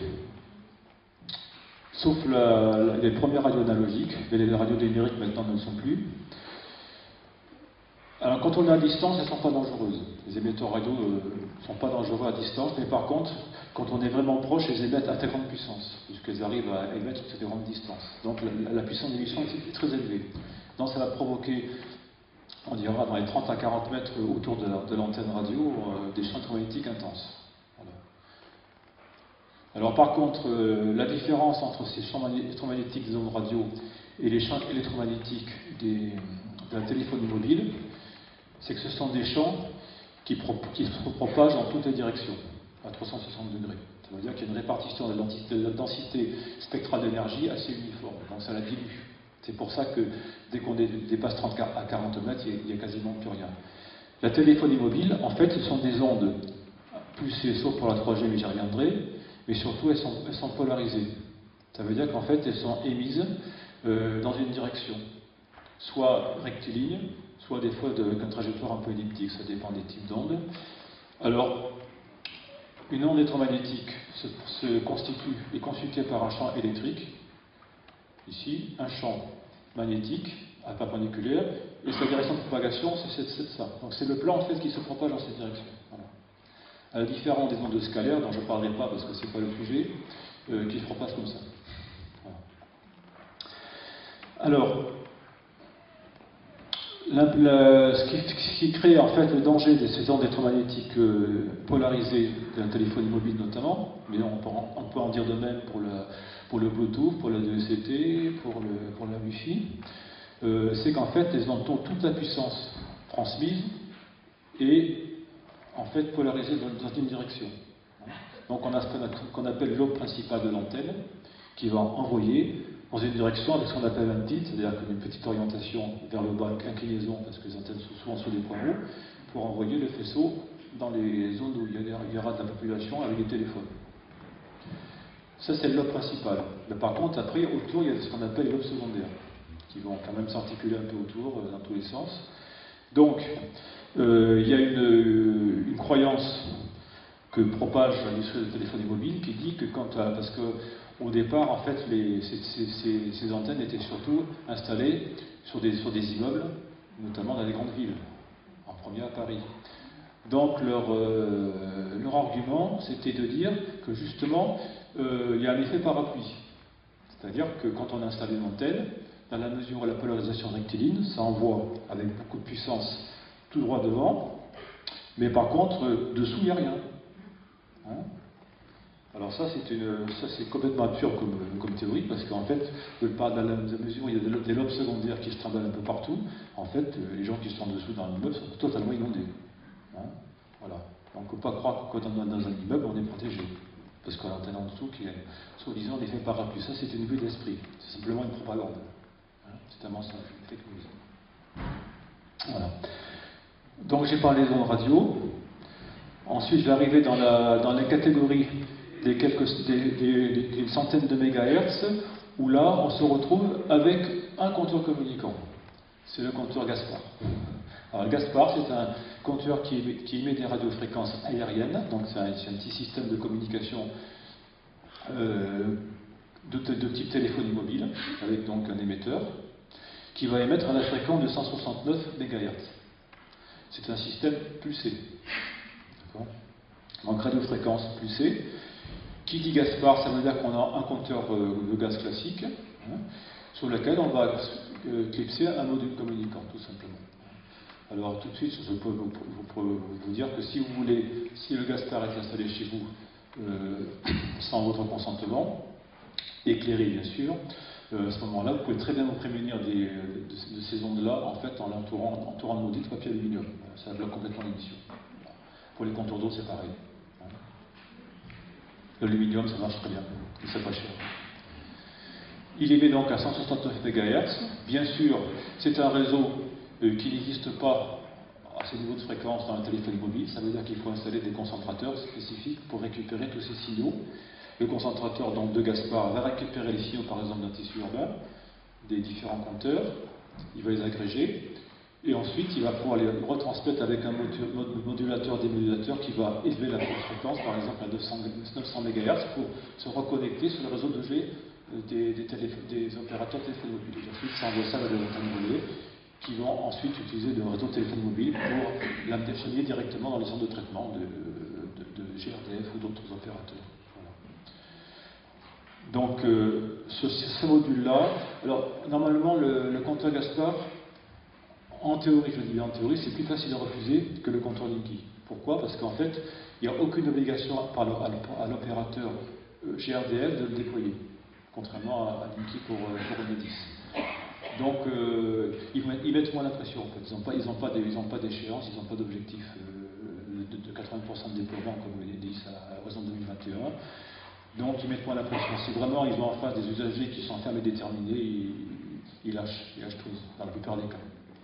sauf les premières radios analogiques, mais les radios numériques maintenant ne le sont plus. Alors quand on est à distance, elles ne sont pas dangereuses. Les émetteurs radio ne sont pas dangereux à distance, mais par contre, quand on est vraiment proche, elles émettent à très grande puissance, puisqu'elles arrivent à émettre sur des grandes distances. Donc la puissance d'émission est très élevée. Donc ça va provoquer on dira dans les 30 à 40 mètres autour de l'antenne radio, des champs électromagnétiques intenses. Voilà. Alors par contre, la différence entre ces champs électromagnétiques des ondes radio et les champs électromagnétiques de la téléphonie mobile, c'est que ce sont des champs qui se propagent dans toutes les directions, à 360 degrés. Ça veut dire qu'il y a une répartition de la densité spectrale d'énergie assez uniforme, donc ça la dilue. C'est pour ça que dès qu'on dépasse 30 à 40 mètres, il n'y a quasiment plus rien. La téléphonie mobile, en fait, ce sont des ondes pulsées, sauf pour la 3G, mais j'y reviendrai, mais surtout elles sont polarisées. Ça veut dire qu'en fait, elles sont émises dans une direction, soit rectiligne, soit des fois avec une trajectoire un peu elliptique, ça dépend des types d'ondes. Alors, une onde électromagnétique est constituée par un champ électrique, ici, un champ magnétique à perpendiculaire, et sa direction de propagation, c'est ça. Donc c'est le plan en fait qui se propage dans cette direction. Voilà. À la différence des ondes scalaires, dont je ne parlerai pas parce que ce n'est pas le sujet, qui se propagent comme ça. Voilà. Alors, ce qui crée en fait le danger de ces ondes électromagnétiques polarisées de la téléphonie mobile notamment, mais on peut en dire de même pour le Bluetooth, pour la DECT, pour la Wi-Fi, c'est qu'en fait elles ont toute la puissance transmise et en fait polarisée dans une direction. Donc on a ce qu'on appelle le lobe principal de l'antenne qui va envoyer dans une direction avec ce qu'on appelle un tilt, c'est-à-dire une petite orientation vers le bas, inclinaison, parce que les antennes sont souvent sur des points hauts, pour envoyer le faisceau dans les zones où il y aura de la population avec des téléphones. Ça, c'est le lobe principal. Mais par contre, après, autour, il y a ce qu'on appelle les lobes secondaires, qui vont quand même s'articuler un peu autour, dans tous les sens. Donc, il y a une croyance que propage l'industrie de téléphonie mobile qui dit que parce que au départ, en fait, ces antennes étaient surtout installées sur des immeubles, notamment dans les grandes villes, en premier à Paris. Donc leur argument, c'était de dire que justement, il y a un effet parapluie. C'est-à-dire que quand on installe une antenne, dans la mesure où la polarisation rectiligne, ça envoie avec beaucoup de puissance tout droit devant, mais par contre, dessous, il n'y a rien. Hein? Alors ça, c'est complètement absurde comme théorie, parce qu'en fait, dans la mesure où il y a des lobes secondaires qui se trimballent un peu partout, en fait, les gens qui sont dessous dans l'immeuble sont totalement inondés. Hein? Voilà. Donc on ne peut pas croire que quand on est dans un immeuble, on est protégé, parce qu'on a l'antenne en dessous qui est, soi-disant, l'effet parapluie. Ça, c'est une vue d'esprit. C'est simplement une propagande. Hein? C'est un mensonge, une fake news. Voilà. Donc j'ai parlé des ondes radio. Ensuite, je vais arriver dans la catégorie des centaines de mégahertz, où là, on se retrouve avec un compteur communicant. C'est le compteur Gaspard. Alors, Gaspard, c'est un compteur qui émet des radiofréquences aériennes, donc c'est un petit système de communication de type téléphonie mobile, avec donc un émetteur, qui va émettre à la fréquence de 169 MHz. C'est un système pulsé. Donc radiofréquence pulsée. Qui dit Gaspard, ça veut dire qu'on a un compteur de gaz classique, hein, sur lequel on va clipser un module communicant, tout simplement. Alors tout de suite, je peux vous dire que si vous voulez, si le Gaspard est installé chez vous sans votre consentement, éclairé bien sûr, à ce moment-là, vous pouvez très bien vous prémunir de ces ondes-là, en fait, en l'entourant de module de papier aluminium. Ça bloque complètement l'émission. Pour les contours d'eau, c'est pareil. L'aluminium, ça marche très bien, et c'est pas cher. Il émet donc à 169 MHz. Bien sûr, c'est un réseau qui n'existe pas à ce niveau de fréquence dans la téléphonie mobile. Ça veut dire qu'il faut installer des concentrateurs spécifiques pour récupérer tous ces signaux. Le concentrateur donc, de Gaspard va récupérer les signaux, par exemple, d'un tissu urbain, des différents compteurs. Il va les agréger. Et ensuite, il va pouvoir les retransmettre avec un modulateur démodulateur qui va élever la fréquence, par exemple à 900 MHz, pour se reconnecter sur le réseau de G des opérateurs de téléphone mobile. Et ensuite, ça envoie ça vers des antennes relais qui vont ensuite utiliser le réseau de téléphone mobile pour l'acheminer directement dans les centres de traitement de GRDF ou d'autres opérateurs. Voilà. Donc, ce module-là, alors normalement, le compteur Gaspard, En théorie, je dis bien en théorie, c'est plus facile à refuser que le compteur Linky. Pourquoi? Parce qu'en fait, il n'y a aucune obligation à l'opérateur GRDF de le déployer, contrairement à Linky pour Enedis. Donc, ils mettent moins la pression en fait. Ils n'ont pas d'échéance, ils n'ont pas d'objectif de 80% de déploiement comme Enedis à l'horizon 2021. Donc, ils mettent moins la pression. C'est vraiment, ils ont en face des usagers qui sont fermes et déterminés, ils lâchent tout, dans la plupart des cas.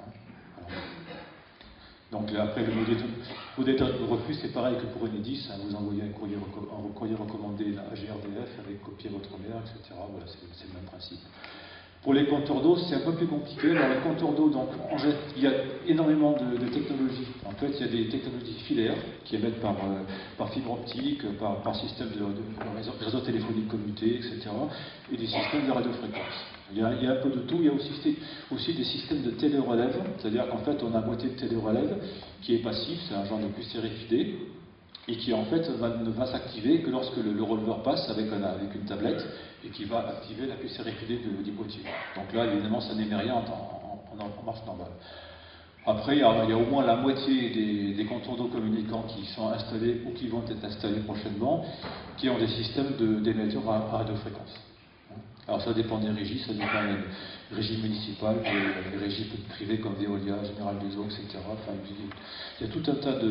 Donc là, après, le modèle de refus, c'est pareil que pour Enedis, hein, vous envoyez un courrier recommandé à GRDF avec copier votre maire, etc. Voilà, c'est le même principe. Pour les compteurs d'eau, c'est un peu plus compliqué. Alors, les compteurs d'eau, donc, il y a énormément de technologies. En fait, il y a des technologies filaires qui émettent par fibre optique, par système de réseau téléphonique commuté, etc. Et des systèmes de radiofréquence. Il y a un peu de tout. Il y a aussi des systèmes de télérelève, c'est-à-dire qu'en fait, on a moitié de télérelève qui est passif, c'est un genre de QC-RFID, et qui en fait ne va s'activer que lorsque le releveur passe avec une tablette et qui va activer la QC-RFID du boîtier. Donc là, évidemment, ça n'émet rien en marche normale. Après, il y a au moins la moitié des compteurs d'eau communicants qui sont installés ou qui vont être installés prochainement, qui ont des systèmes d'émetteurs à radiofréquence. Alors ça dépend des régies, ça dépend des régies municipales, des régies privées comme Veolia, Général des Eaux, etc. Enfin, il y a tout un tas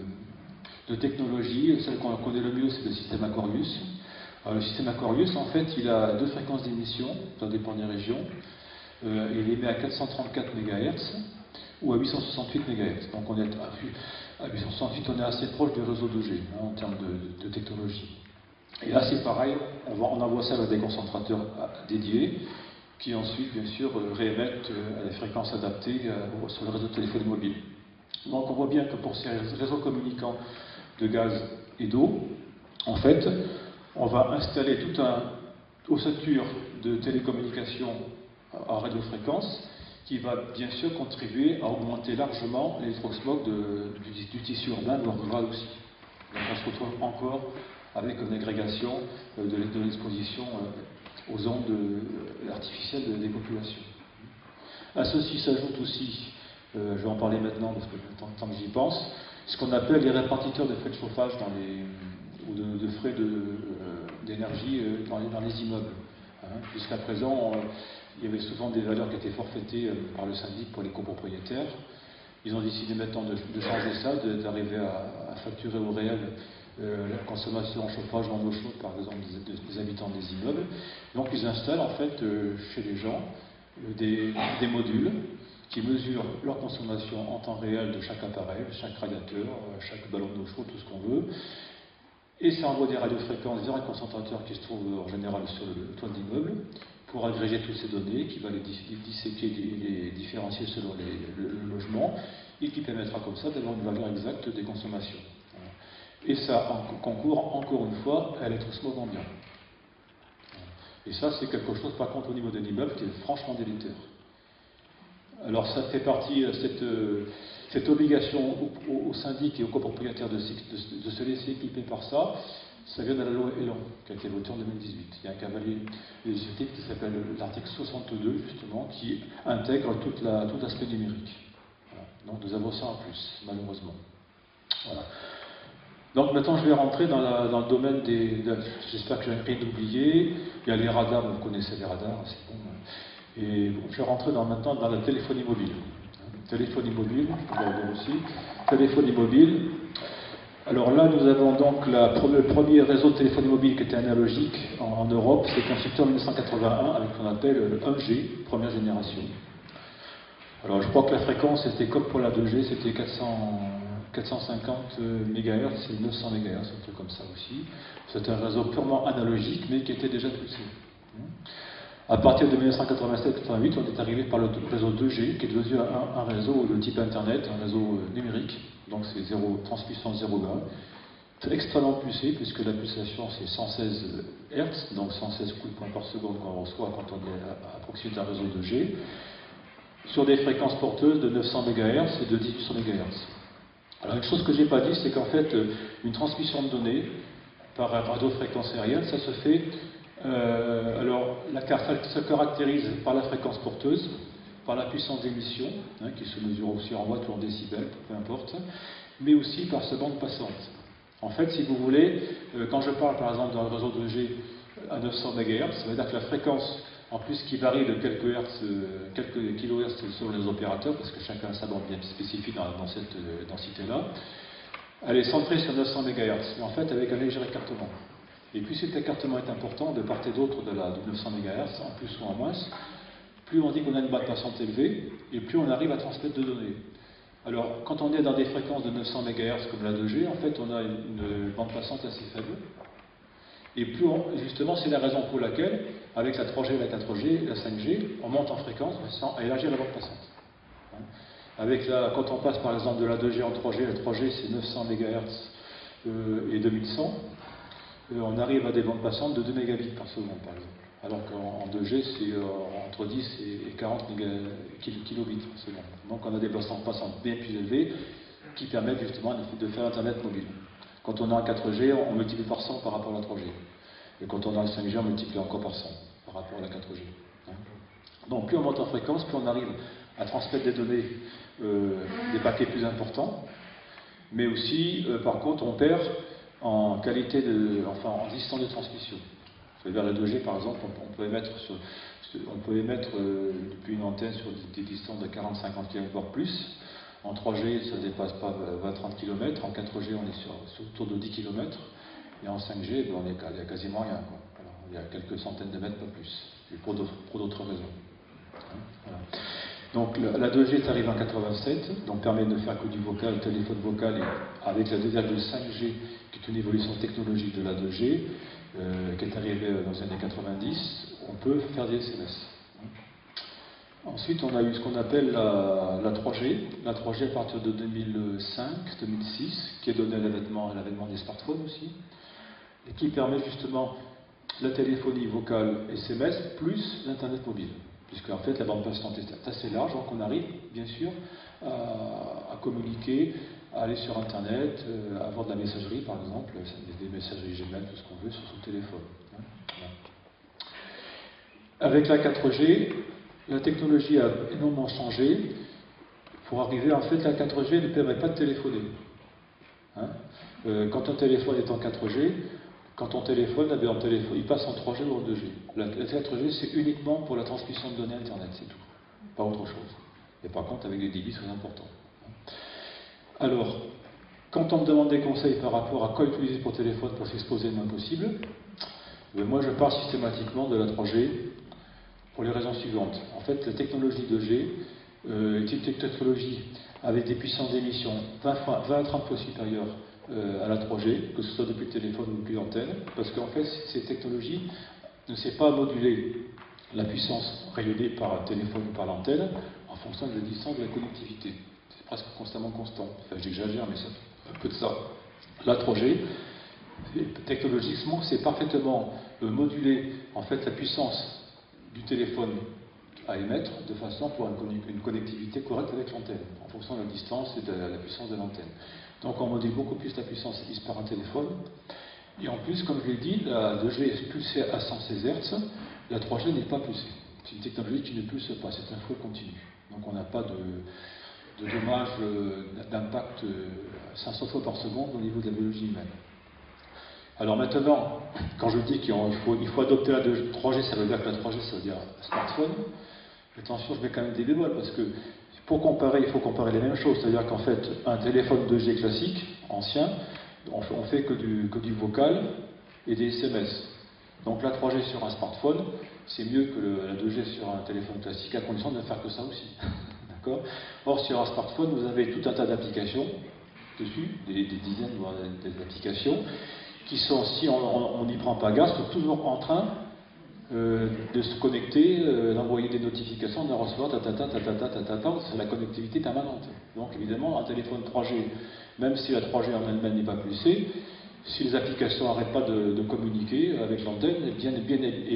de technologies. Celle qu'on connaît le mieux, c'est le système Aquarius. Alors, le système Aquarius, en fait, il a deux fréquences d'émission, ça dépend des régions. Il émet à 434 MHz ou à 868 MHz. Donc on est à 868, on est assez proche du réseau 2G en termes de technologie. Et là, c'est pareil, on envoie ça avec des concentrateurs dédiés qui ensuite, bien sûr, réémettent à des fréquences adaptées sur le réseau de téléphonie mobile. Donc on voit bien que pour ces réseaux communicants de gaz et d'eau, en fait, on va installer tout un ossature de télécommunication à radiofréquence qui va bien sûr contribuer à augmenter largement l'électrosmog du tissu urbain, voire rural aussi. Donc on se retrouve encore avec une agrégation de l'exposition aux ondes artificielles des populations. À ceci s'ajoute aussi, je vais en parler maintenant parce que tant que j'y pense, ce qu'on appelle les répartiteurs de frais de chauffage ou de frais d'énergie dans les immeubles. Jusqu'à présent, il y avait souvent des valeurs qui étaient forfaitées par le syndic pour les copropriétaires. Ils ont décidé maintenant de changer ça, d'arriver à facturer au réel la consommation en chauffage en eau chaude, par exemple, des habitants des immeubles. Donc ils installent en fait chez les gens des modules qui mesurent leur consommation en temps réel de chaque appareil, chaque radiateur, chaque ballon d'eau chaude, tout ce qu'on veut. Et ça envoie des radiofréquences vers un concentrateur qui se trouve en général sur le toit de l'immeuble pour agréger toutes ces données, qui va les disséquer et les différencier selon le logement, et qui permettra comme ça d'avoir une valeur exacte des consommations. Et ça concourt encore une fois à l'électrosmog ambiant. Et ça, c'est quelque chose, par contre, au niveau d'un immeuble qui est franchement délétère. Alors, ça fait partie, cette obligation aux syndics et aux copropriétaires de se laisser équiper par ça, ça vient de la loi Elan, qui a été votée en 2018. Il y a un cavalier législatif qui s'appelle l'article 62, justement, qui intègre tout l'aspect numérique. Voilà. Donc, nous avons ça en plus, malheureusement. Voilà. Donc maintenant je vais rentrer dans le domaine j'espère que je n'ai rien oublié. Il y a les radars, vous connaissez les radars, c'est bon. Et je vais rentrer maintenant dans la téléphonie mobile. Téléphonie mobile, on va voir aussi. Téléphonie mobile. Alors là nous avons donc le premier réseau de téléphonie mobile qui était analogique en Europe, c'est construit en 1981 avec ce qu'on appelle le 1G, première génération. Alors je crois que la fréquence était comme pour la 2G, c'était 450 MHz et 900 MHz, un truc comme ça aussi. C'était un réseau purement analogique, mais qui était déjà pulsé. À partir de 1987-88, on est arrivé par le réseau 2G, qui est devenu un réseau de type Internet, un réseau numérique, donc c'est transpuissance 0 Ga. C'est extrêmement pulsé, puisque la pulsation c'est 116 Hz, donc 116 coups de poing par seconde qu'on reçoit quand on est à proximité d'un réseau 2G, sur des fréquences porteuses de 900 MHz et de 1800 MHz. Alors une chose que je n'ai pas dit, c'est qu'en fait, une transmission de données par radiofréquence aérienne, ça se fait, alors ça se caractérise par la fréquence porteuse, par la puissance d'émission, qui se mesure aussi en watts ou en décibels, peu importe, mais aussi par sa bande passante. En fait, si vous voulez, quand je parle par exemple dans le réseau 2G à 900 MHz, ça veut dire que la fréquence, en plus qui varie de quelques kilohertz selon les opérateurs, parce que chacun a sa bande bien spécifique dans cette densité-là, elle est centrée sur 900 MHz, mais en fait avec un léger écartement. Et puis cet écartement est important de part et d'autre de 900 MHz, en plus ou en moins. Plus on dit qu'on a une bande passante élevée, et plus on arrive à transmettre de données. Alors, quand on est dans des fréquences de 900 MHz comme la 2G, en fait, on a une bande passante assez faible. Et plus justement, c'est la raison pour laquelle, avec la 3G, la 4G, la 5G, on monte en fréquence sans élargir la bande passante. Quand on passe par exemple de la 2G en 3G, la 3G c'est 900 MHz et 2100, on arrive à des bandes passantes de 2 mégabits par seconde, par exemple. Alors qu'en 2G, c'est entre 10 et 40 kilobits par seconde. Donc on a des bandes passantes bien plus élevées qui permettent justement de faire Internet mobile. Quand on est en 4G, on multiplie par 100 par rapport à la 3G. Et quand on est en 5G, on multiplie encore par 100 par rapport à la 4G. Donc plus on monte en fréquence, plus on arrive à transmettre des données, des paquets plus importants. Mais aussi, par contre, on perd en qualité en distance de transmission. Vers la 2G, par exemple, on peut émettre depuis une antenne sur des distances de 40-50 km voire plus. En 3G, ça ne dépasse pas 20-30 km. En 4G, on est autour de 10 km. Et en 5G, il y a quasiment rien. Alors, il y a quelques centaines de mètres, pas plus. Et pour d'autres raisons. Voilà. Donc la 2G est arrivée en 87, donc permet de faire que du vocal, téléphone vocal, et avec la 2,5G, qui est une évolution technologique de la 2G, qui est arrivée dans les années 90, on peut faire des SMS. Ensuite, on a eu ce qu'on appelle la 3G. La 3G à partir de 2005-2006, qui est donnée à l'avènement des smartphones aussi, et qui permet justement la téléphonie vocale SMS plus l'Internet mobile. Puisque en fait la bande passante est assez large, donc on arrive bien sûr à communiquer, à aller sur Internet, à avoir de la messagerie par exemple, des messageries Gmail, tout ce qu'on veut sur son téléphone. Avec la 4G, la technologie a énormément changé. Pour arriver, en fait, la 4G ne permet pas de téléphoner. Quand un téléphone est en 4G, quand on téléphone, il passe en 3G ou en 2G. La 4G, c'est uniquement pour la transmission de données Internet, c'est tout. Pas autre chose. Et par contre, avec des débits très importants. Alors, quand on me demande des conseils par rapport à quoi utiliser pour téléphone pour s'exposer le moins possible, moi je parle systématiquement de la 3G pour les raisons suivantes. En fait, la technologie 2G est une technologie avec des puissances d'émission 20 à 30 fois supérieures à la 3G, que ce soit depuis le téléphone ou depuis l'antenne, parce qu'en fait, cette technologie ne sait pas moduler la puissance rayonnée par un téléphone ou par l'antenne en fonction de la distance de la connectivité. C'est presque constamment constant. Enfin, j'exagère, mais c'est un peu de ça. La 3G, technologiquement, c'est parfaitement moduler en fait la puissance du téléphone à émettre de façon pour une connectivité correcte avec l'antenne, en fonction de la distance et de la puissance de l'antenne. Donc on module beaucoup plus la puissance émise par un téléphone. Et en plus, comme je l'ai dit, la 2G est pulsée à 116 Hz, la 3G n'est pas pulsée. C'est une technologie qui ne pulse pas, c'est un flot continu. Donc on n'a pas de dommages, d'impact 500 fois par seconde au niveau de la biologie humaine. Alors maintenant, quand je dis qu'il faut adopter la 3G, ça veut dire que la 3G, ça veut dire smartphone. Attention, je mets quand même des bémols, parce que pour comparer, il faut comparer les mêmes choses. C'est-à-dire qu'en fait, un téléphone 2G classique, ancien, on fait que du vocal et des SMS. Donc la 3G sur un smartphone, c'est mieux que la 2G sur un téléphone classique, à condition de ne faire que ça aussi. D'accord ? Or, sur un smartphone, vous avez tout un tas d'applications dessus, des dizaines, voire des applications, qui sont, si on n'y prend pas garde, sont toujours en train de se connecter, d'envoyer des notifications, de recevoir, c'est la connectivité permanente. Donc évidemment, un téléphone 3G, même si la 3G en elle-même n'est pas pulsée, si les applications n'arrêtent pas de communiquer avec l'antenne et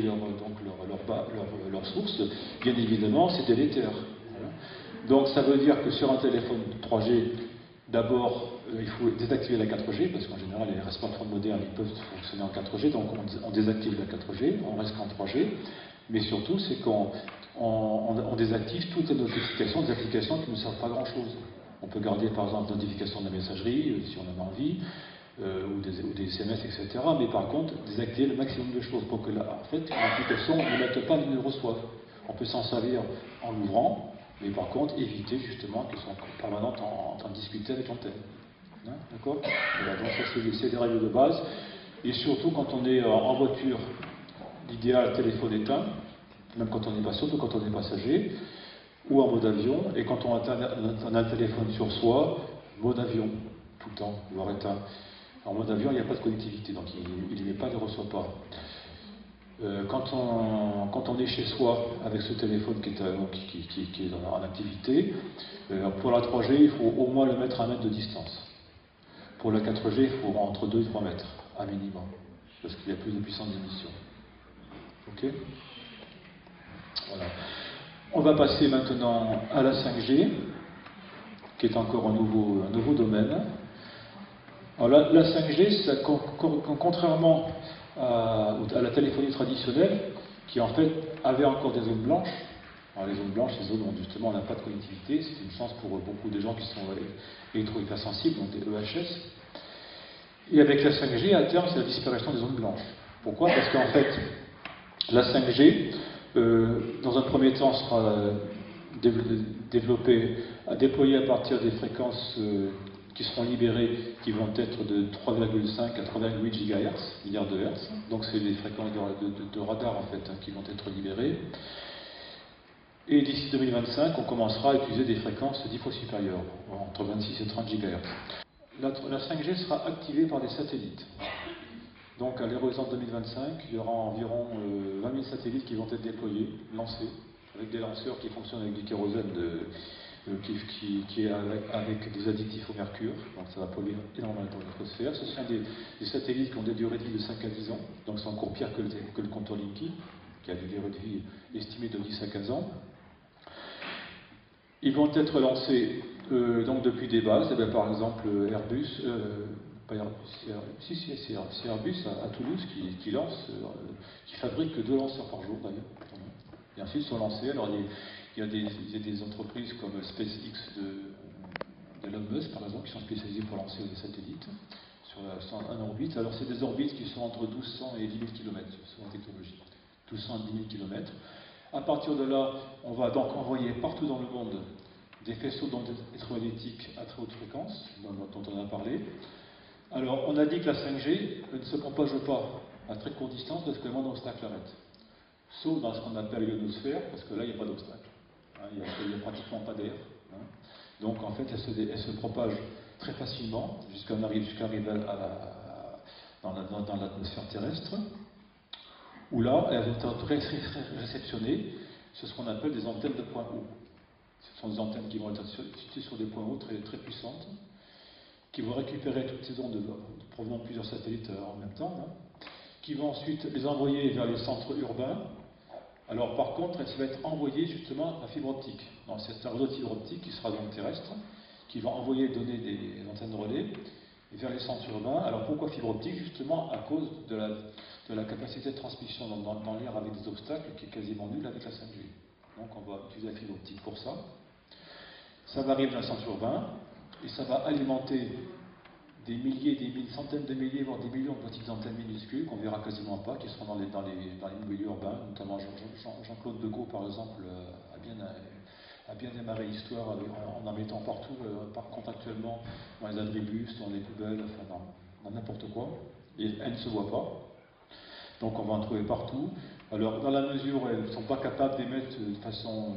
leur source, bien évidemment, c'est délétère. Voilà. Donc ça veut dire que sur un téléphone 3G, d'abord, il faut désactiver la 4G, parce qu'en général, les smartphones modernes ils peuvent fonctionner en 4G, donc on désactive la 4G, on reste en 3G. Mais surtout, c'est qu'on désactive toutes les notifications des applications qui ne servent pas grand-chose. On peut garder par exemple notifications de la messagerie, si on en a envie, ou des SMS, etc. Mais par contre, désactiver le maximum de choses pour que en fait, l'application ne mette pas ni ne reçoive. On peut s'en servir en l'ouvrant, mais par contre, éviter justement qu'elles soient permanentes en train de discuter avec l'antenne. Hein, d'accord? Voilà, donc ça, c'est des règles de base. Et surtout, quand on est en voiture, l'idéal, téléphone éteint, même quand on n'est pas, surtout quand on est passager, ou en mode avion, et quand on a un téléphone sur soi, mode avion, tout le temps, voire éteint. En mode avion, il n'y a pas de connectivité, donc il n'est pas, il ne reçoit pas. Quand on est chez soi avec ce téléphone qui est en activité, pour la 3G, il faut au moins le mettre à 1 mètre de distance. Pour la 4G, il faut entre 2 et 3 mètres, à minimum, parce qu'il y a plus de puissance d'émission. Ok? Voilà. On va passer maintenant à la 5G, qui est encore un nouveau domaine. Alors la 5G, ça, contrairement à la téléphonie traditionnelle, qui en fait avait encore des zones blanches. Alors les zones blanches, les zones où justement on n'a pas de connectivité, c'est une chance pour beaucoup de gens qui sont électro-hypersensibles, donc des EHS. Et avec la 5G, à terme, c'est la disparition des zones blanches. Pourquoi? Parce qu'en fait, la 5G, dans un premier temps, sera déployée à partir des fréquences qui seront libérées, qui vont être de 3,5 à 3,8 GHz, milliards de Hertz. Donc c'est les fréquences de radar en fait qui vont être libérées. Et d'ici 2025, on commencera à utiliser des fréquences 10 fois supérieures, entre 26 et 30 GHz. La 5G sera activée par des satellites. Donc à l'horizon 2025, il y aura environ 20 000 satellites qui vont être déployés, lancés, avec des lanceurs qui fonctionnent avec du kérosène qui est avec des additifs au mercure, donc ça va polluer énormément l'atmosphère. Ce sont des satellites qui ont des durées de vie de 5 à 10 ans, donc c'est encore pire que le compteur Linky, qui a des durées de vie estimées de 10 à 15 ans. Ils vont être lancés donc depuis des bases, par exemple Airbus, c'est Airbus à Toulouse qui lance, qui fabrique 2 lanceurs par jour d'ailleurs. Et ensuite ils sont lancés. Alors il y a des entreprises comme SpaceX d'Elon Musk par exemple qui sont spécialisées pour lancer des satellites en orbite. Alors c'est des orbites qui sont entre 1200 et 10 000 km selon la technologie. 1200 à 10 000 km. À partir de là, on va donc envoyer partout dans le monde des faisceaux d'ondes électromagnétiques à très haute fréquence, dont on a parlé. Alors, on a dit que la 5G ne se propage pas à très courte distance parce qu'il y a moins d'obstacles à mettre. Sauf dans ce qu'on appelle l'ionosphère, parce que là, il n'y a pas d'obstacle. Il n'y a pratiquement pas d'air. Donc, en fait, elle se propage très facilement jusqu'à arriver dans l'atmosphère terrestre, où là, elles vont être réceptionnées sur ce qu'on appelle des antennes de point haut. Ce sont des antennes qui vont être situées sur des points hauts très, très puissantes, qui vont récupérer toutes ces ondes provenant de plusieurs satellites en même temps, qui vont ensuite les envoyer vers les centres urbains. Alors par contre, ça va être envoyé justement à fibre optique. C'est un réseau de fibre optique qui sera donc terrestre, qui va envoyer donner des antennes relais vers les centres urbains. Alors pourquoi fibre optique? Justement à cause de la capacité de transmission dans l'air avec des obstacles qui est quasiment nulle avec la 5G. Donc on va utiliser la fibre optique pour ça. Ça va arriver dans le centre urbain et ça va alimenter des milliers, des centaines de milliers, voire des millions de petites antennes minuscules qu'on ne verra quasiment pas, qui seront dans les milieux urbains. Notamment Jean-Claude Decaux, par exemple, a bien démarré l'histoire en mettant partout, par contre actuellement, dans les abribus, dans les poubelles, enfin dans n'importe quoi. Et elles ne se voient pas. Donc on va en trouver partout. Alors dans la mesure où elles ne sont pas capables d'émettre de façon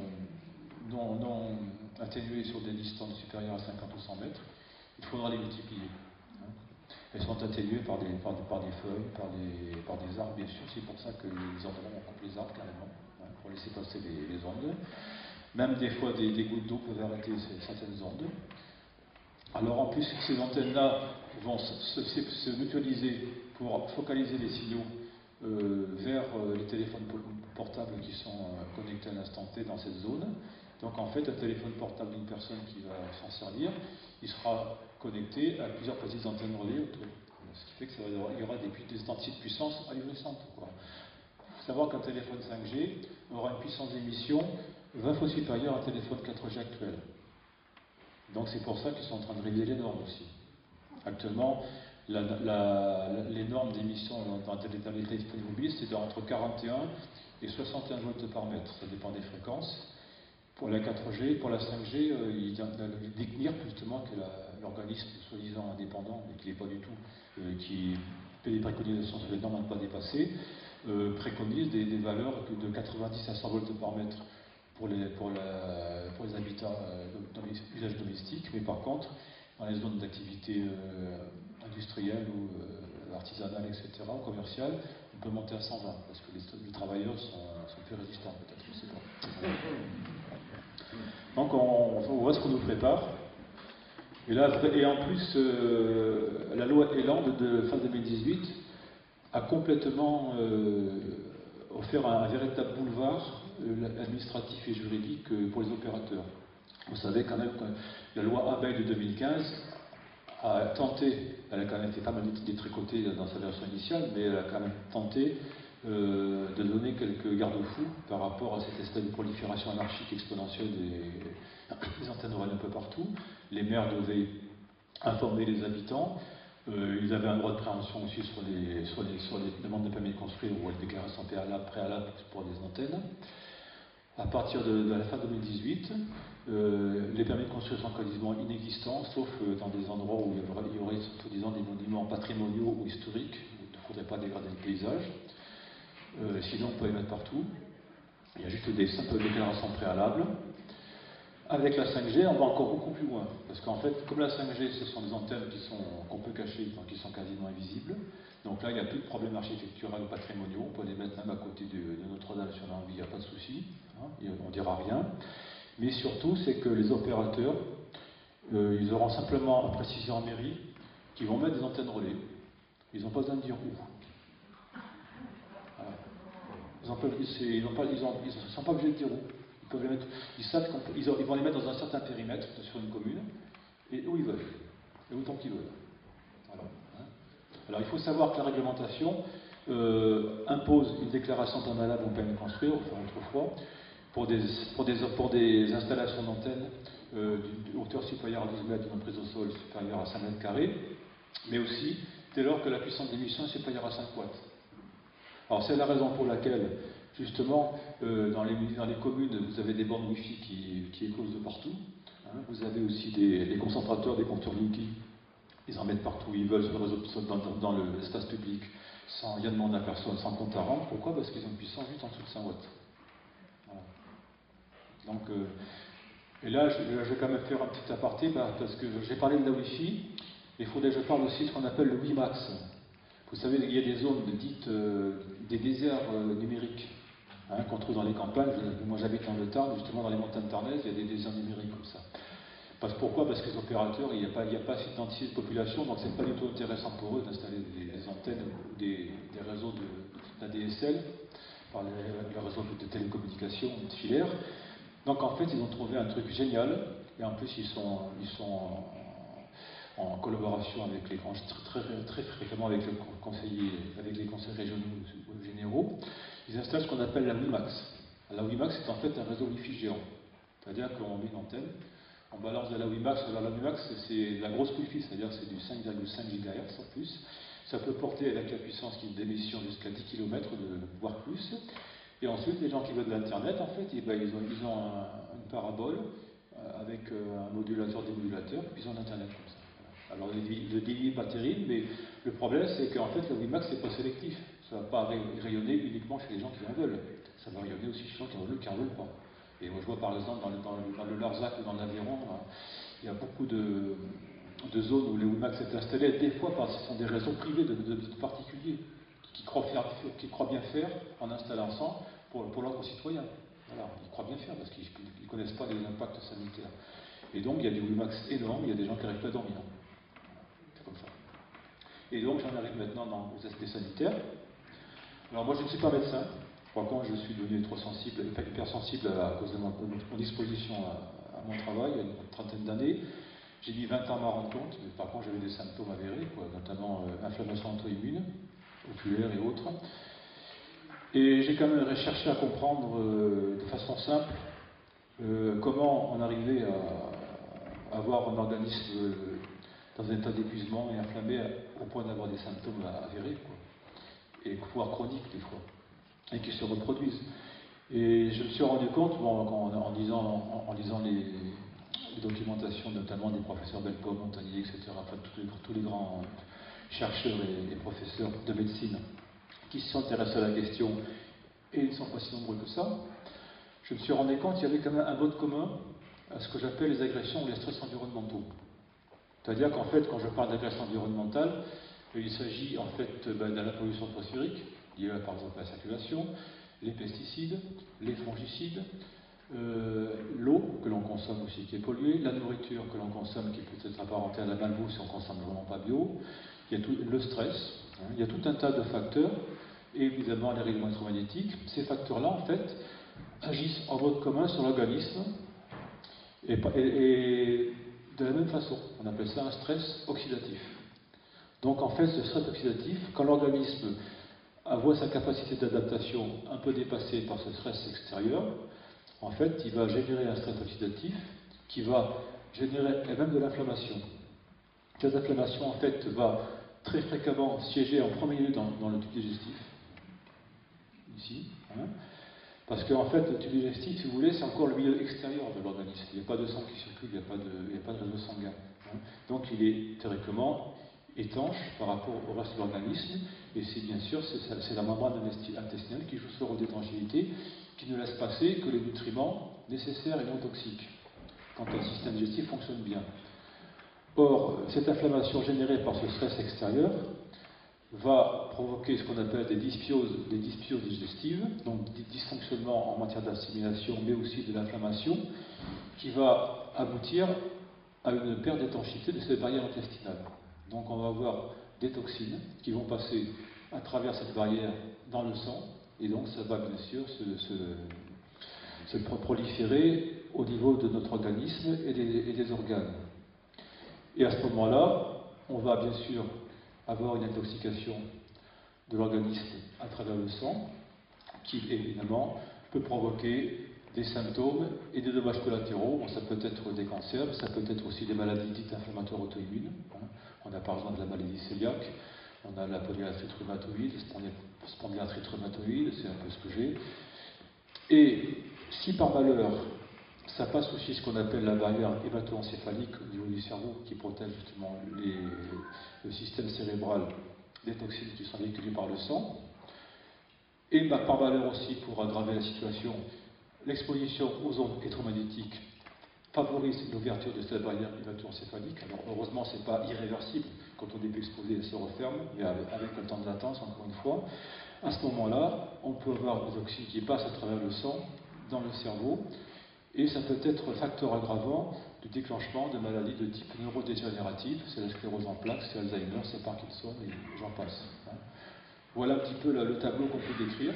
non atténuée sur des distances supérieures à 50 ou 100 mètres, il faudra les multiplier. Elles sont atténuées par des feuilles, par des arbres, bien sûr. C'est pour ça que les endroits on coupe les arbres carrément, pour laisser passer les ondes. Même des fois, des gouttes d'eau peuvent arrêter certaines ondes. Alors en plus, ces antennes-là vont se mutualiser pour focaliser les signaux vers les téléphones portables qui sont connectés à l'instant T dans cette zone. Donc en fait, un téléphone portable d'une personne qui va s'en servir, il sera connecté à plusieurs petites antennes relais autour. Ce qui fait qu'il y aura des densités de puissance ahurissantes. faut savoir qu'un téléphone 5G aura une puissance d'émission 20 fois supérieure à un téléphone 4G actuel. Donc c'est pour ça qu'ils sont en train de réviser les normes aussi. Actuellement, les normes d'émission dans un téléphone mobile, c'est entre 41 et 61 volts par mètre. Ça dépend des fréquences. Pour la 4G, pour la 5G, il DICNIRP, justement, qui est l'organisme soi-disant indépendant, mais qui n'est pas du tout, qui fait des préconisations sur les normes à ne pas dépasser, préconise des valeurs de 90 à 100 volts par mètre pour les habitats dans les usages domestiques, mais par contre, dans les zones d'activité industrielle ou artisanale, etc., ou commerciale, on peut monter à 120, parce que les travailleurs sont plus résistants, peut-être, je ne sais pas. Donc on voit ce qu'on nous prépare. Et en plus, la loi Elan de fin 2018 a complètement offert un véritable boulevard administratif et juridique pour les opérateurs. Vous savez quand même que la loi Abeille de 2015 a tenté, elle a quand même été pas mal détricotée dans sa version initiale, mais elle a quand même tenté de donner quelques garde-fous par rapport à cette espèce de prolifération anarchique exponentielle des antennes relais un peu partout. Les maires devaient informer les habitants. Ils avaient un droit de préemption aussi sur les demandes de permis de construire ou les déclarations préalables pour des antennes. À partir de la fin 2018, les permis de construire sont quasiment inexistants, sauf dans des endroits où il y aurait soi-disant des monuments patrimoniaux ou historiques, où il ne faudrait pas dégrader le paysage. Sinon, on peut les mettre partout. Il y a juste des simples déclarations préalables. Avec la 5G, on va encore beaucoup plus loin. Parce qu'en fait, comme la 5G, ce sont des antennes qu'on peut cacher, donc qui sont quasiment invisibles. Donc là, il n'y a plus de problèmes architecturaux ou patrimoniaux. On peut les mettre même à côté de Notre-Dame si on a envie, il n'y a pas de souci. Hein, on ne dira rien. Mais surtout, c'est que les opérateurs, ils auront simplement à préciser en mairie qu'ils vont mettre des antennes relais. Ils n'ont pas besoin de dire où. Voilà. Ils ne sont pas obligés de dire où. Ils savent qu'ils vont les mettre dans un certain périmètre sur une commune, et où ils veulent, et autant qu'ils veulent. Voilà. Alors il faut savoir que la réglementation impose une déclaration préalable au permis de construire, enfin autrefois, pour des installations d'antennes d'une hauteur supérieure à 12 mètres, d'une prise au sol supérieure à 5 mètres carrés, mais aussi dès lors que la puissance d'émission est supérieure à 5 watts. Alors c'est la raison pour laquelle, justement, dans les communes, vous avez des bornes Wi-Fi qui éclosent de partout. Hein. Vous avez aussi des concentrateurs, des compteurs Linky. Ils en mettent partout où ils veulent sur le réseau, dans l'espace public, sans rien demander à personne, sans compte à rendre. Pourquoi? Parce qu'ils ont une puissance juste en dessous de 100 watts. Voilà. Donc, et là, je vais quand même faire un petit aparté, parce que j'ai parlé de la Wi-Fi, mais il faudrait que je parle aussi de ce qu'on appelle le WiMAX. Vous savez, il y a des zones dites des déserts numériques, hein, qu'on trouve dans les campagnes. Moi j'habite en Le Tarn, justement dans les montagnes tarnaises, il y a des déserts numériques comme ça. Pourquoi? Parce que les opérateurs, il n'y a pas assez d'identité de population, donc c'est pas du tout intéressant pour eux d'installer des antennes ou des réseaux d'ADSL par le réseau de télécommunications filaires. Donc en fait, ils ont trouvé un truc génial, et en plus ils sont en collaboration avec très fréquemment avec les conseils régionaux ou généraux. Ils installent ce qu'on appelle la WiMAX. La WiMAX, c'est en fait un réseau Wi-Fi géant. C'est-à-dire qu'on met une antenne, on balance de la WiMAX. Alors la WiMAX, c'est la grosse Wi-Fi, c'est-à-dire c'est du 5,5 GHz en plus. Ça peut porter avec la puissance d'émission jusqu'à 10 km, voire plus. Et ensuite, les gens qui veulent de l'Internet, en fait, ils ont une parabole avec un modulateur, démodulateur, puis ils ont l'Internet comme ça. Voilà. Alors le débit n'est pas terrible, mais le problème, c'est qu'en fait, la WiMAX, c'est pas sélectif. Ça ne va pas rayonner uniquement chez les gens qui en veulent. Ça va rayonner aussi chez les gens qui en veulent pas. Et moi, je vois par exemple dans le Larzac ou dans l'Aveyron, il y a beaucoup de zones où les WiMAX est installé, des fois parce que ce sont des réseaux privés de particuliers qui croient bien faire en installant ça pour leurs concitoyens. Voilà, ils croient bien faire parce qu'ils ne connaissent pas les impacts sanitaires. Et donc il y a des WiMAX énormes, il y a des gens qui n'arrivent pas à dormir. C'est comme ça. Et donc j'en arrive maintenant aux aspects sanitaires. Alors moi je ne suis pas médecin. Par contre, je suis devenu hypersensible à cause de mon exposition à mon travail, il y a une trentaine d'années. J'ai mis 20 ans à m'en rendre compte, mais par contre j'avais des symptômes avérés, notamment inflammation auto-immune, oculaire et autres. Et j'ai quand même cherché à comprendre de façon simple comment on arrivait à avoir un organisme dans un état d'épuisement et inflammé au point d'avoir des symptômes avérés, quoi, et voire chroniques des fois, et qui se reproduisent. Et je me suis rendu compte, bon, en lisant les documentations, notamment des professeurs Belpom, Montagnier, etc., enfin tous les grands chercheurs et professeurs de médecine qui se sont intéressés à la question, et ils ne sont pas si nombreux que ça, je me suis rendu compte qu'il y avait quand même un mode commun à ce que j'appelle les agressions ou les stress environnementaux. C'est-à-dire qu'en fait, quand je parle d'agression environnementale, il s'agit en fait de la pollution atmosphérique, liée par exemple à la circulation, les pesticides, les fongicides, l'eau que l'on consomme aussi qui est polluée, la nourriture que l'on consomme qui peut être apparentée à la malbouffe si on consomme vraiment pas bio, il y a le stress, hein, il y a tout un tas de facteurs, et évidemment les rayonnements électromagnétiques. Ces facteurs-là, en fait, agissent en mode commun sur l'organisme, et de la même façon, on appelle ça un stress oxydatif. Donc en fait, ce stress oxydatif, quand l'organisme voit sa capacité d'adaptation un peu dépassée par ce stress extérieur, en fait, il va générer un stress oxydatif qui va générer même de l'inflammation. Cette inflammation, en fait, va très fréquemment siéger en premier lieu dans le tube digestif, ici, hein, parce qu'en fait, le tube digestif, si vous voulez, c'est encore le milieu extérieur de l'organisme. Il n'y a pas de sang qui circule, il n'y a pas de réseau sanguin. Hein. Donc il est théoriquement étanche par rapport au reste de l'organisme, et c'est bien sûr, c'est la membrane intestinale qui joue ce rôle d'étanchéité, qui ne laisse passer que les nutriments nécessaires et non toxiques, quand le système digestif fonctionne bien. Or, cette inflammation générée par ce stress extérieur va provoquer ce qu'on appelle des dysbioses digestives, donc des dysfonctionnements en matière d'assimilation, mais aussi de l'inflammation, qui va aboutir à une perte d'étanchéité de cette barrière intestinale. Donc on va avoir des toxines qui vont passer à travers cette barrière dans le sang, et donc ça va bien sûr se proliférer au niveau de notre organisme et des organes. Et à ce moment-là, on va bien sûr avoir une intoxication de l'organisme à travers le sang, qui évidemment peut provoquer des symptômes et des dommages collatéraux. Bon, ça peut être des cancers, ça peut être aussi des maladies dites inflammatoires auto-immunes. Hein. On a par exemple la maladie cœliaque, on a la polyarthrite rhumatoïde, spondylarthrite rhumatoïde, c'est un peu ce que j'ai. Et si par malheur, ça passe aussi ce qu'on appelle la barrière hémato-encéphalique au niveau du cerveau, qui protège justement le système cérébral des toxines qui sont véhiculées par le sang. Et par malheur aussi, pour aggraver la situation, l'exposition aux ondes électromagnétiques favorise l'ouverture de cette barrière hémato-encéphalique. Alors heureusement, ce n'est pas irréversible. Quand on est exposé, elle se referme, mais avec un temps de latence, encore une fois. À ce moment-là, on peut avoir des toxines qui passent à travers le sang, dans le cerveau, et ça peut être facteur aggravant du déclenchement de maladies de type neurodégénératif. C'est la sclérose en plaques, c'est Alzheimer, c'est Parkinson, et j'en passe. Voilà un petit peu le tableau qu'on peut décrire,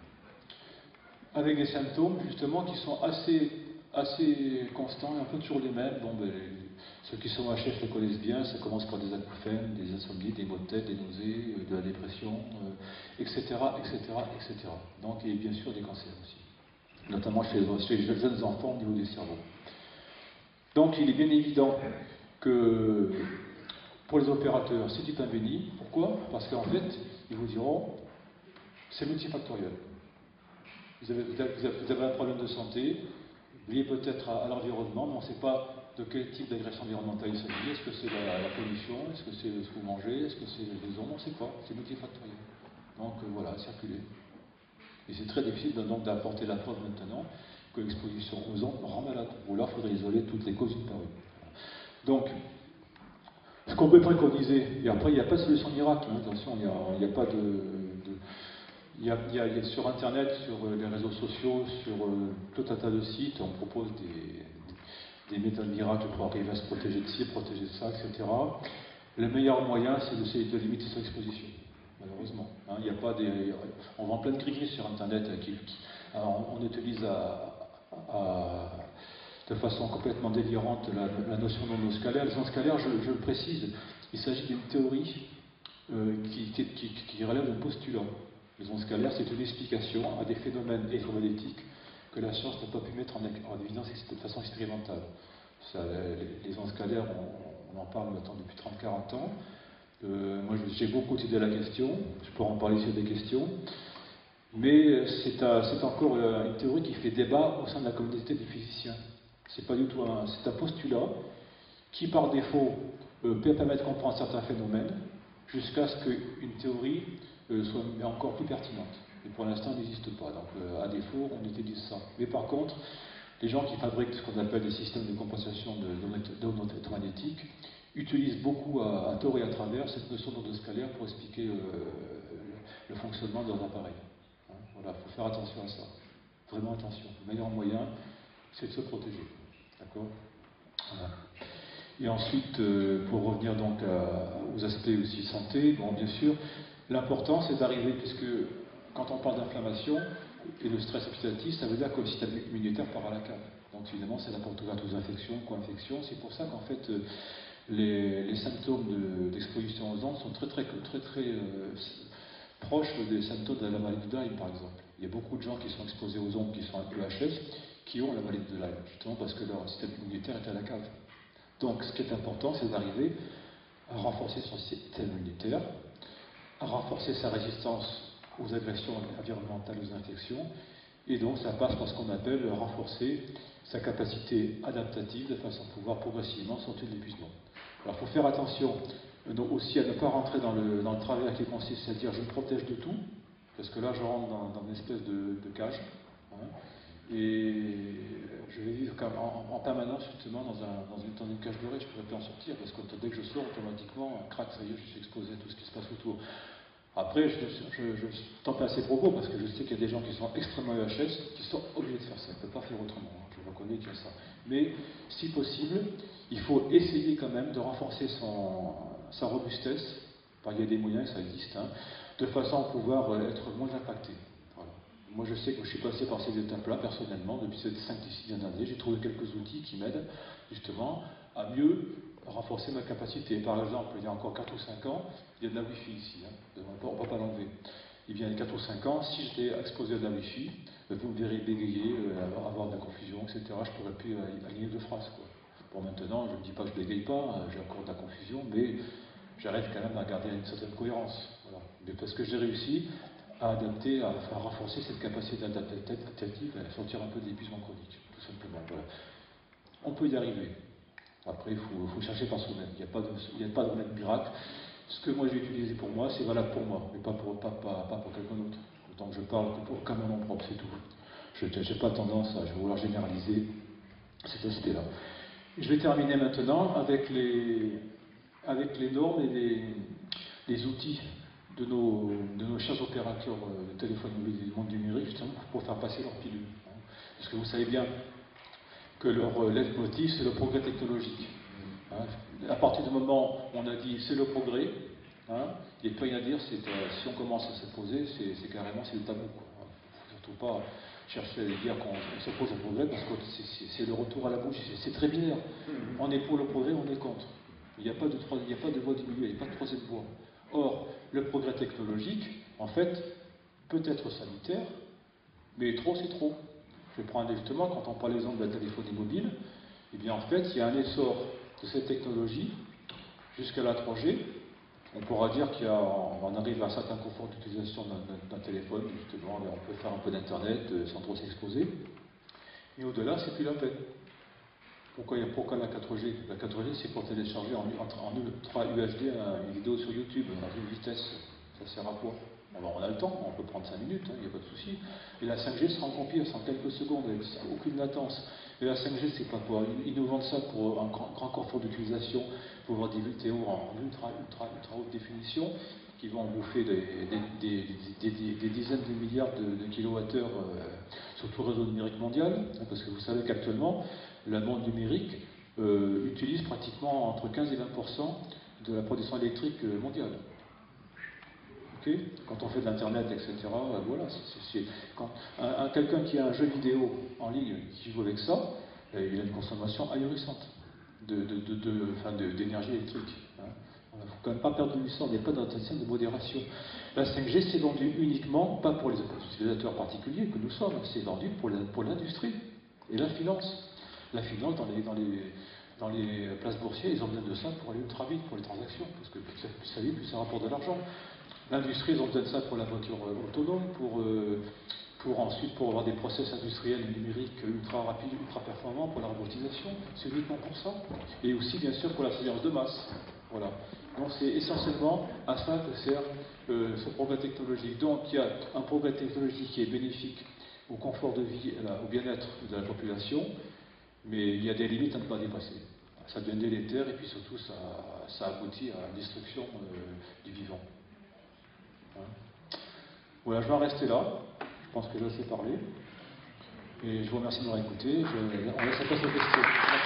avec des symptômes justement qui sont assez constants, un peu toujours les mêmes. Bon, ceux qui sont HF le connaissent bien, ça commence par des acouphènes, des insomnies, des maux de tête, des nausées, de la dépression, etc., etc., etc. Donc, et bien sûr des cancers aussi, notamment chez les jeunes enfants au niveau du cerveau. Donc il est bien évident que pour les opérateurs, c'est du pain béni. Pourquoi? Parce qu'en fait, ils vous diront, c'est multifactoriel. Vous avez un problème de santé, lié peut-être à l'environnement, mais on ne sait pas de quel type d'agression environnementale il s'agit. Est-ce que c'est la pollution? Est-ce que c'est ce que vous mangez? Est-ce que c'est les ondes? On ne sait pas. C'est multifactoriel. Donc voilà, circuler. Et c'est très difficile donc d'apporter la preuve maintenant que l'exposition aux ondes rend malade. Ou alors il faudrait isoler toutes les causes d'une parue. Donc, ce qu'on peut préconiser, et après il n'y a pas de solution miracle, hein, attention, il n'y a pas il y a sur Internet, sur les réseaux sociaux, sur tout un tas de sites, on propose des méthodes miracles pour arriver à se protéger de ci, protéger de ça, etc. Le meilleur moyen, c'est d'essayer de limiter son exposition, malheureusement. Hein, il y a pas on vend plein de grillés sur Internet. Alors on utilise de façon complètement délirante la notion d'onde scalaire. Les ondes scalaires, je le précise, il s'agit d'une théorie qui relève d'un postulat. Les ondes scalaires, c'est une explication à des phénomènes électromagnétiques que la science n'a pas pu mettre en évidence de façon expérimentale. Les ondes scalaires, on en parle maintenant depuis 30-40 ans. Moi, j'ai beaucoup étudié la question, je pourrais en parler sur des questions, mais c'est encore une théorie qui fait débat au sein de la communauté des physiciens. C'est pas du tout c'est un postulat qui, par défaut, peut permettre de comprendre certains phénomènes, jusqu'à ce qu'une théorie soit encore plus pertinente. Et pour l'instant, elle n'existe pas. Donc, à défaut, on utilise ça. Mais par contre, les gens qui fabriquent ce qu'on appelle des systèmes de compensation d'ondes électromagnétiques utilisent beaucoup, à tort et à travers, cette notion d'onde scalaire pour expliquer le fonctionnement de leurs appareils. Hein, voilà, il faut faire attention à ça. Vraiment attention. Le meilleur moyen, c'est de se protéger. D'accord ? Voilà. Et ensuite, pour revenir donc aux aspects aussi santé, bon, bien sûr, l'important c'est d'arriver, puisque quand on parle d'inflammation et de stress oxydatif, ça veut dire que le système immunitaire part à la cave. Donc évidemment, c'est la porte ouverte aux infections, co-infections. C'est pour ça qu'en fait, les symptômes d'exposition aux ondes sont très proches des symptômes de la maladie de Lyme, par exemple. Il y a beaucoup de gens qui sont exposés aux ondes qui sont un EHS, qui ont la maladie de Lyme, justement parce que leur système immunitaire est à la cave. Donc, ce qui est important, c'est d'arriver à renforcer son système immunitaire, à renforcer sa résistance aux agressions environnementales, aux infections, et donc ça passe par ce qu'on appelle renforcer sa capacité adaptative de façon à pouvoir progressivement sortir de l'épuisement. Alors, il faut faire attention aussi à ne pas rentrer dans le travers qui consiste à dire je me protège de tout, parce que là, je rentre dans une espèce de cage. Hein, et je vais vivre en permanence justement dans une cage dorée, je ne pourrais plus en sortir parce que dès que je sors automatiquement, crac, ça y est, je suis exposé à tout ce qui se passe autour. Après, je t'en pas assez propos parce que je sais qu'il y a des gens qui sont extrêmement EHS qui sont obligés de faire ça, ils ne peuvent pas faire autrement, hein. Je reconnais qu'il y a ça. Mais si possible, il faut essayer quand même de renforcer sa robustesse, il y a des moyens, ça existe, hein, de façon à pouvoir être moins impacté. Voilà. Moi, je sais que je suis passé par ces étapes-là, personnellement, depuis ces 5-6 dernières années. J'ai trouvé quelques outils qui m'aident, justement, à mieux renforcer ma capacité. Par exemple, il y a encore 4 ou 5 ans, il y a de la Wi-Fi ici, hein. On ne peut pas l'enlever. Il y a 4 ou 5 ans, si j'étais exposé à de la Wi-Fi, vous me verrez bégayer, avoir de la confusion, etc. Je ne pourrais plus aligner de phrases, quoi. Bon, maintenant, je ne dis pas que je ne bégaye pas, j'ai encore de la confusion, mais j'arrive quand même à garder une certaine cohérence. Voilà. Mais parce que j'ai réussi à adapter, à renforcer cette capacité adaptative, à sortir un peu de l'épuisement chronique, tout simplement. Voilà. On peut y arriver. Après, il faut chercher par soi-même. Il n'y a pas de remède miracle. Ce que moi j'ai utilisé pour moi, c'est valable pour moi, mais pas pour quelqu'un d'autre. Donc je parle qu'à mon nom propre, c'est tout. Je n'ai pas tendance à vouloir généraliser cet aspect-là. Je vais terminer maintenant avec les normes et les outils de nos chers opérateurs de téléphone mobile et du monde numérique, justement, pour faire passer leur pilule. Parce que vous savez bien que leur leitmotiv, c'est le progrès technologique. Hein. À partir du moment où on a dit c'est le progrès, hein, il n'y a plus rien à dire, si on commence à se poser, c'est carrément le tabou. Il ne faut surtout pas chercher à dire qu'on s'oppose au progrès, parce que c'est le retour à la bougie, c'est très binaire. On est pour le progrès, on est contre. Il n'y a pas de voie du milieu, il n'y a pas de troisième voie. Or, le progrès technologique, en fait, peut être sanitaire, mais trop, c'est trop. Je vais prendre justement, quand on parle l'exemple de la téléphonie mobile, eh bien en fait, il y a un essor de cette technologie jusqu'à la 3G. On pourra dire qu'on arrive à un certain confort d'utilisation d'un téléphone, justement, on peut faire un peu d'internet sans trop s'exposer. Mais au-delà, c'est plus la peine. Pourquoi la 4G? La 4G, c'est pour télécharger en Ultra UHD une vidéo sur YouTube, dans une vitesse. Ça sert à quoi? Alors, on a le temps, on peut prendre 5 minutes, il n'y a pas de souci. Et la 5G sera encore pire, c'est en quelques secondes, avec aucune latence. Et la 5G, c'est pas quoi? Ils nous vendent ça pour un grand confort d'utilisation, pour voir des vidéos en ultra haute définition, qui vont bouffer des dizaines de milliards de kilowattheures sur tout le réseau numérique mondial. Parce que vous savez qu'actuellement, le monde numérique utilise pratiquement entre 15 et 20% de la production électrique mondiale. Okay. Quand on fait de l'internet, etc., voilà, quand quelqu'un qui a un jeu vidéo en ligne qui joue avec ça, il a une consommation ahurissante d'énergie électrique. Hein. Il ne faut quand même pas perdre l'histoire des codes d'entretien de modération. La 5G, c'est vendu uniquement, pas pour les utilisateurs particuliers que nous sommes, c'est vendu pour l'industrie et la finance. La finance, dans les places boursières, ils ont besoin de ça pour aller ultra vite, pour les transactions, parce que plus ça vite, plus ça rapporte de l'argent. L'industrie, ils ont besoin de ça pour la voiture autonome, pour avoir des process industriels et numériques ultra rapides, ultra performants, pour la robotisation. C'est uniquement pour ça. Et aussi, bien sûr, pour la surveillance de masse. Voilà. Donc c'est essentiellement à ça que sert ce progrès technologique. Donc il y a un progrès technologique qui est bénéfique au confort de vie, au bien-être de la population, mais il y a des limites à ne pas dépasser. Ça devient délétère et puis surtout ça aboutit à la destruction du vivant. Voilà, je vais en rester là. Je pense que j'ai assez parlé. Et je vous remercie de m'avoir écouté. On laisse la place aux questions.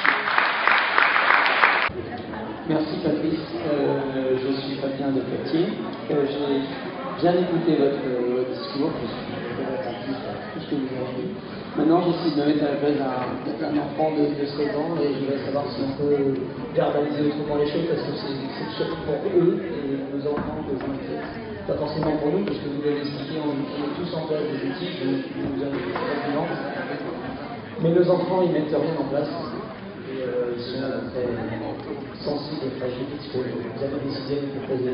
Merci Patrice. Je suis Fabien de Poitiers. J'ai bien écouté votre discours. Je suis très attentif à tout ce que vous avez dit. Maintenant, j'essaie de me mettre à la place d'un enfant de 16 ans et je voudrais savoir si on peut verbaliser autrement les choses parce que c'est surtout pour eux et nos enfants que je m'inquiète. Pas forcément pour nous, parce que vous l'avez expliqué, on met tous en place des outils, vous avez des arguments. Mais nos enfants, ils mettent rien en place. Et ils sont très sensibles et fragiles, parce que vous avez décidé de vous poser.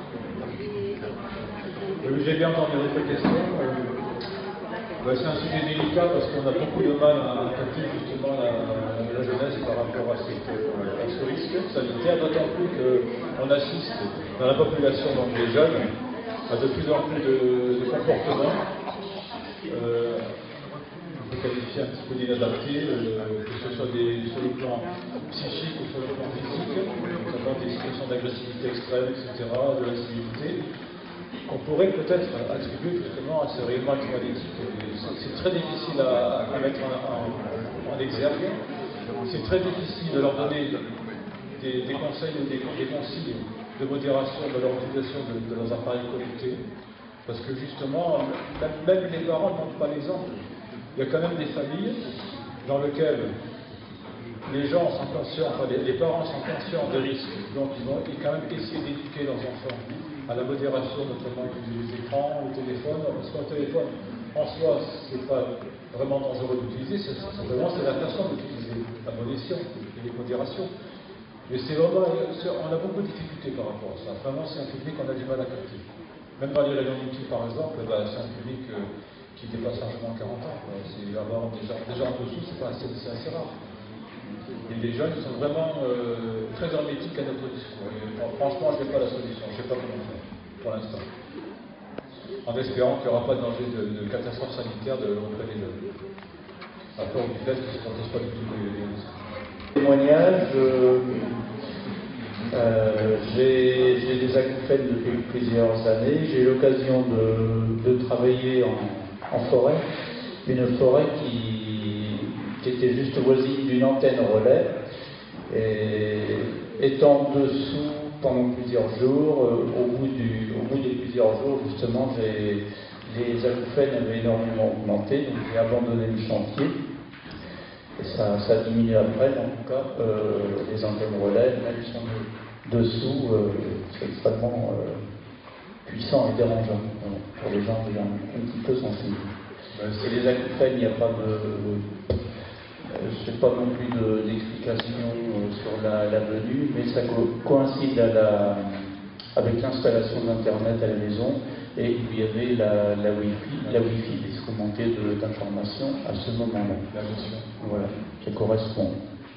J'ai bien entendu votre question. C'est un sujet délicat parce qu'on a beaucoup de mal à capter justement la jeunesse par rapport à ce risque sanitaire, d'autant plus qu'on assiste dans la population, donc des jeunes, à de plus en plus de comportements, on peut qualifier un petit peu d'inadaptés, que ce soit sur le plan psychique ou sur le plan physique, notamment des situations d'agressivité extrême, etc., de l'incivilité, qu'on pourrait peut-être attribuer justement à ce rayonnement électromagnétique. C'est très difficile à mettre en exergue, c'est très difficile de leur donner des conseils ou des consignes de modération de leur utilisation de leurs appareils connectés, parce que justement, même les parents ne montrent pas l'exemple. Il y a quand même des familles dans lesquelles les gens sont conscients, enfin les parents sont conscients des risques, donc ils vont quand même essayer d'éduquer leurs enfants à la modération, notamment des écrans, le téléphone, parce qu'un téléphone, en soi, c'est pas vraiment dangereux d'utiliser, simplement c'est la façon d'utiliser, la modération et les modérations. Mais c'est vraiment, on a beaucoup de difficultés par rapport à ça. Vraiment, c'est un public qu'on a du mal à capter. Même dans les réunions YouTube, par exemple, c'est un public qui dépasse largement 40 ans. C'est avoir des gens en dessous, c'est assez rare. Et les jeunes ils sont vraiment très hermétiques à notre discours. Et, franchement, je n'ai pas la solution, je ne sais pas comment faire, pour l'instant. En espérant qu'il n'y aura pas de danger de catastrophe sanitaire auprès des jeunes. À peur du fait qu'ils ne se protègent pas du tout les risques.
Témoignage, j'ai des acouphènes depuis plusieurs années. J'ai eu l'occasion de travailler en forêt, une forêt qui était juste voisine d'une antenne relais. Et étant dessous pendant plusieurs jours, au bout de plusieurs jours, justement, les acouphènes avaient énormément augmenté, donc j'ai abandonné le chantier. Et ça a diminué après, en tout cas, les antennes relais, même si on est dessous, c'est extrêmement puissant et dérangeant pour les gens déjà un petit peu sensibles. C'est les acouphènes, il n'y a pas je n'ai pas non plus d'explication sur la venue, mais ça coïncide avec l'installation d'Internet à la maison, et il y avait la Wi-Fi, instrumentée d'informations à ce moment-là. Voilà, ça correspond.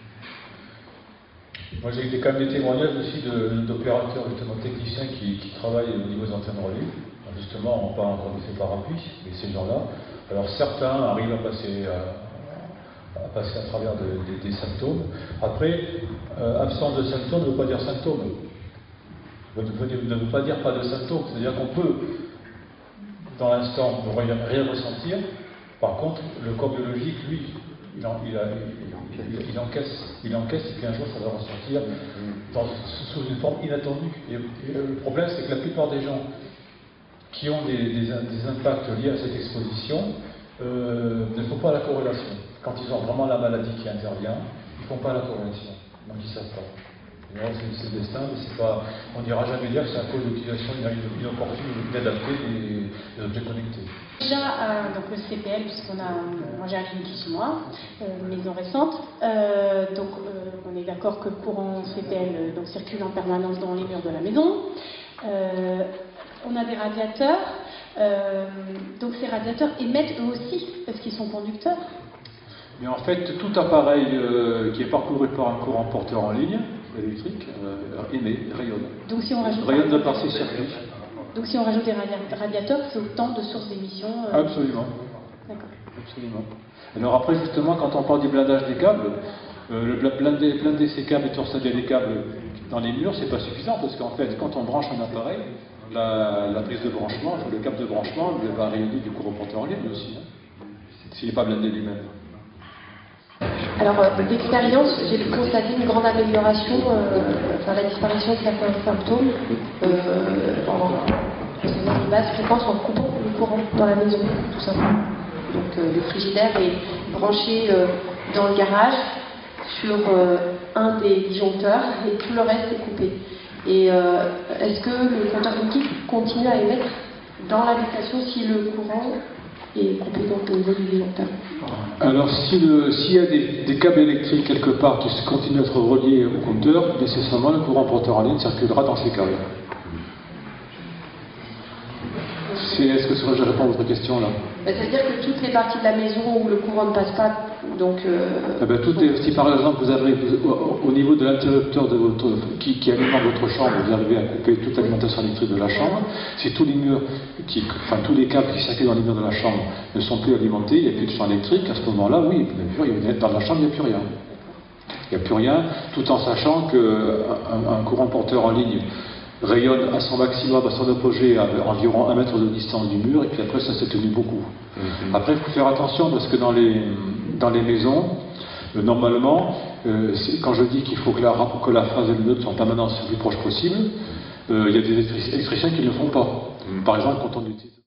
Moi j'ai quand même des témoignages aussi d'opérateurs, justement techniciens qui travaillent au niveau des antennes relais. Justement, on parle encore d'effet parapluie, mais ces gens-là, alors certains arrivent à passer à travers des symptômes. Après, absence de symptômes ne veut pas dire symptômes. Ne veut pas dire pas de symptômes. C'est-à-dire qu'on peut, dans l'instant, ne rien ressentir. Par contre, le corps biologique, lui, il encaisse et puis un jour, ça va ressortir sous une forme inattendue. Et le problème, c'est que la plupart des gens qui ont des impacts liés à cette exposition ne font pas la corrélation. Quand ils ont vraiment la maladie qui intervient, ils ne font pas la corrélation. Donc ils ne savent pas. C'est le destin, mais c'est pas, on n'ira jamais dire que c'est à cause de l'utilisation inopportune ou inadaptée des objets connectés.
Déjà, donc le CPL, puisqu'on a, moi j'ai un clinique chez moi, maison récente, on est d'accord que le courant CPL donc, circule en permanence dans les murs de la maison. On a des radiateurs, donc ces radiateurs émettent eux aussi, parce qu'ils sont conducteurs.
Mais en fait, tout appareil qui est parcouru par un courant porteur en ligne, électrique, émet, rayonne.
Donc si on rajoute
rayonne de par ses circuits.
Donc si on rajoute des radiateurs, c'est autant de sources d'émissions
Absolument.
D'accord.
Absolument. Alors après, justement, quand on parle du blindage des câbles, blinder ces câbles et torsader les câbles dans les murs, c'est pas suffisant, parce qu'en fait, quand on branche un appareil, la prise de branchement, le câble de branchement va rayonner du courant porteur en ligne aussi, hein, s'il n'est pas blindé lui-même.
Alors, d'expérience, j'ai constaté une grande amélioration, la disparition de certains symptômes en basse fréquence en coupant le courant dans la maison, tout simplement. Donc, le frigidaire est branché dans le garage sur un des disjoncteurs et tout le reste est coupé. Et est-ce que le compteur électrique continue à émettre dans l'habitation si le courant est coupé donc au niveau du disjoncteur?
Alors, s'il y a des câbles électriques quelque part qui continuent à être reliés au compteur, nécessairement le courant porteur en ligne circulera dans ces câbles. Est-ce que je réponds à votre question là?
C'est-à-dire que toutes les parties de la maison où le courant ne passe pas, donc...
si par exemple vous avez au niveau de l'interrupteur qui alimente votre chambre, vous arrivez à couper toute l'alimentation électrique de la chambre, si tous les murs, tous les câbles qui circulent dans les murs de la chambre ne sont plus alimentés, il n'y a plus de champ électrique, à ce moment-là, oui, dans la chambre, il n'y a plus rien. Il n'y a plus rien, tout en sachant qu'un courant porteur en ligne rayonne à son maximum, à son apogée, à environ 1 mètre de distance du mur, et puis après ça s'atténue beaucoup. Après, il faut faire attention parce que dans les maisons, normalement, quand je dis qu'il faut que la phase et le nœud soient en permanence le plus proche possible, il y a des électriciens qui ne le font pas. Par exemple, quand on utilise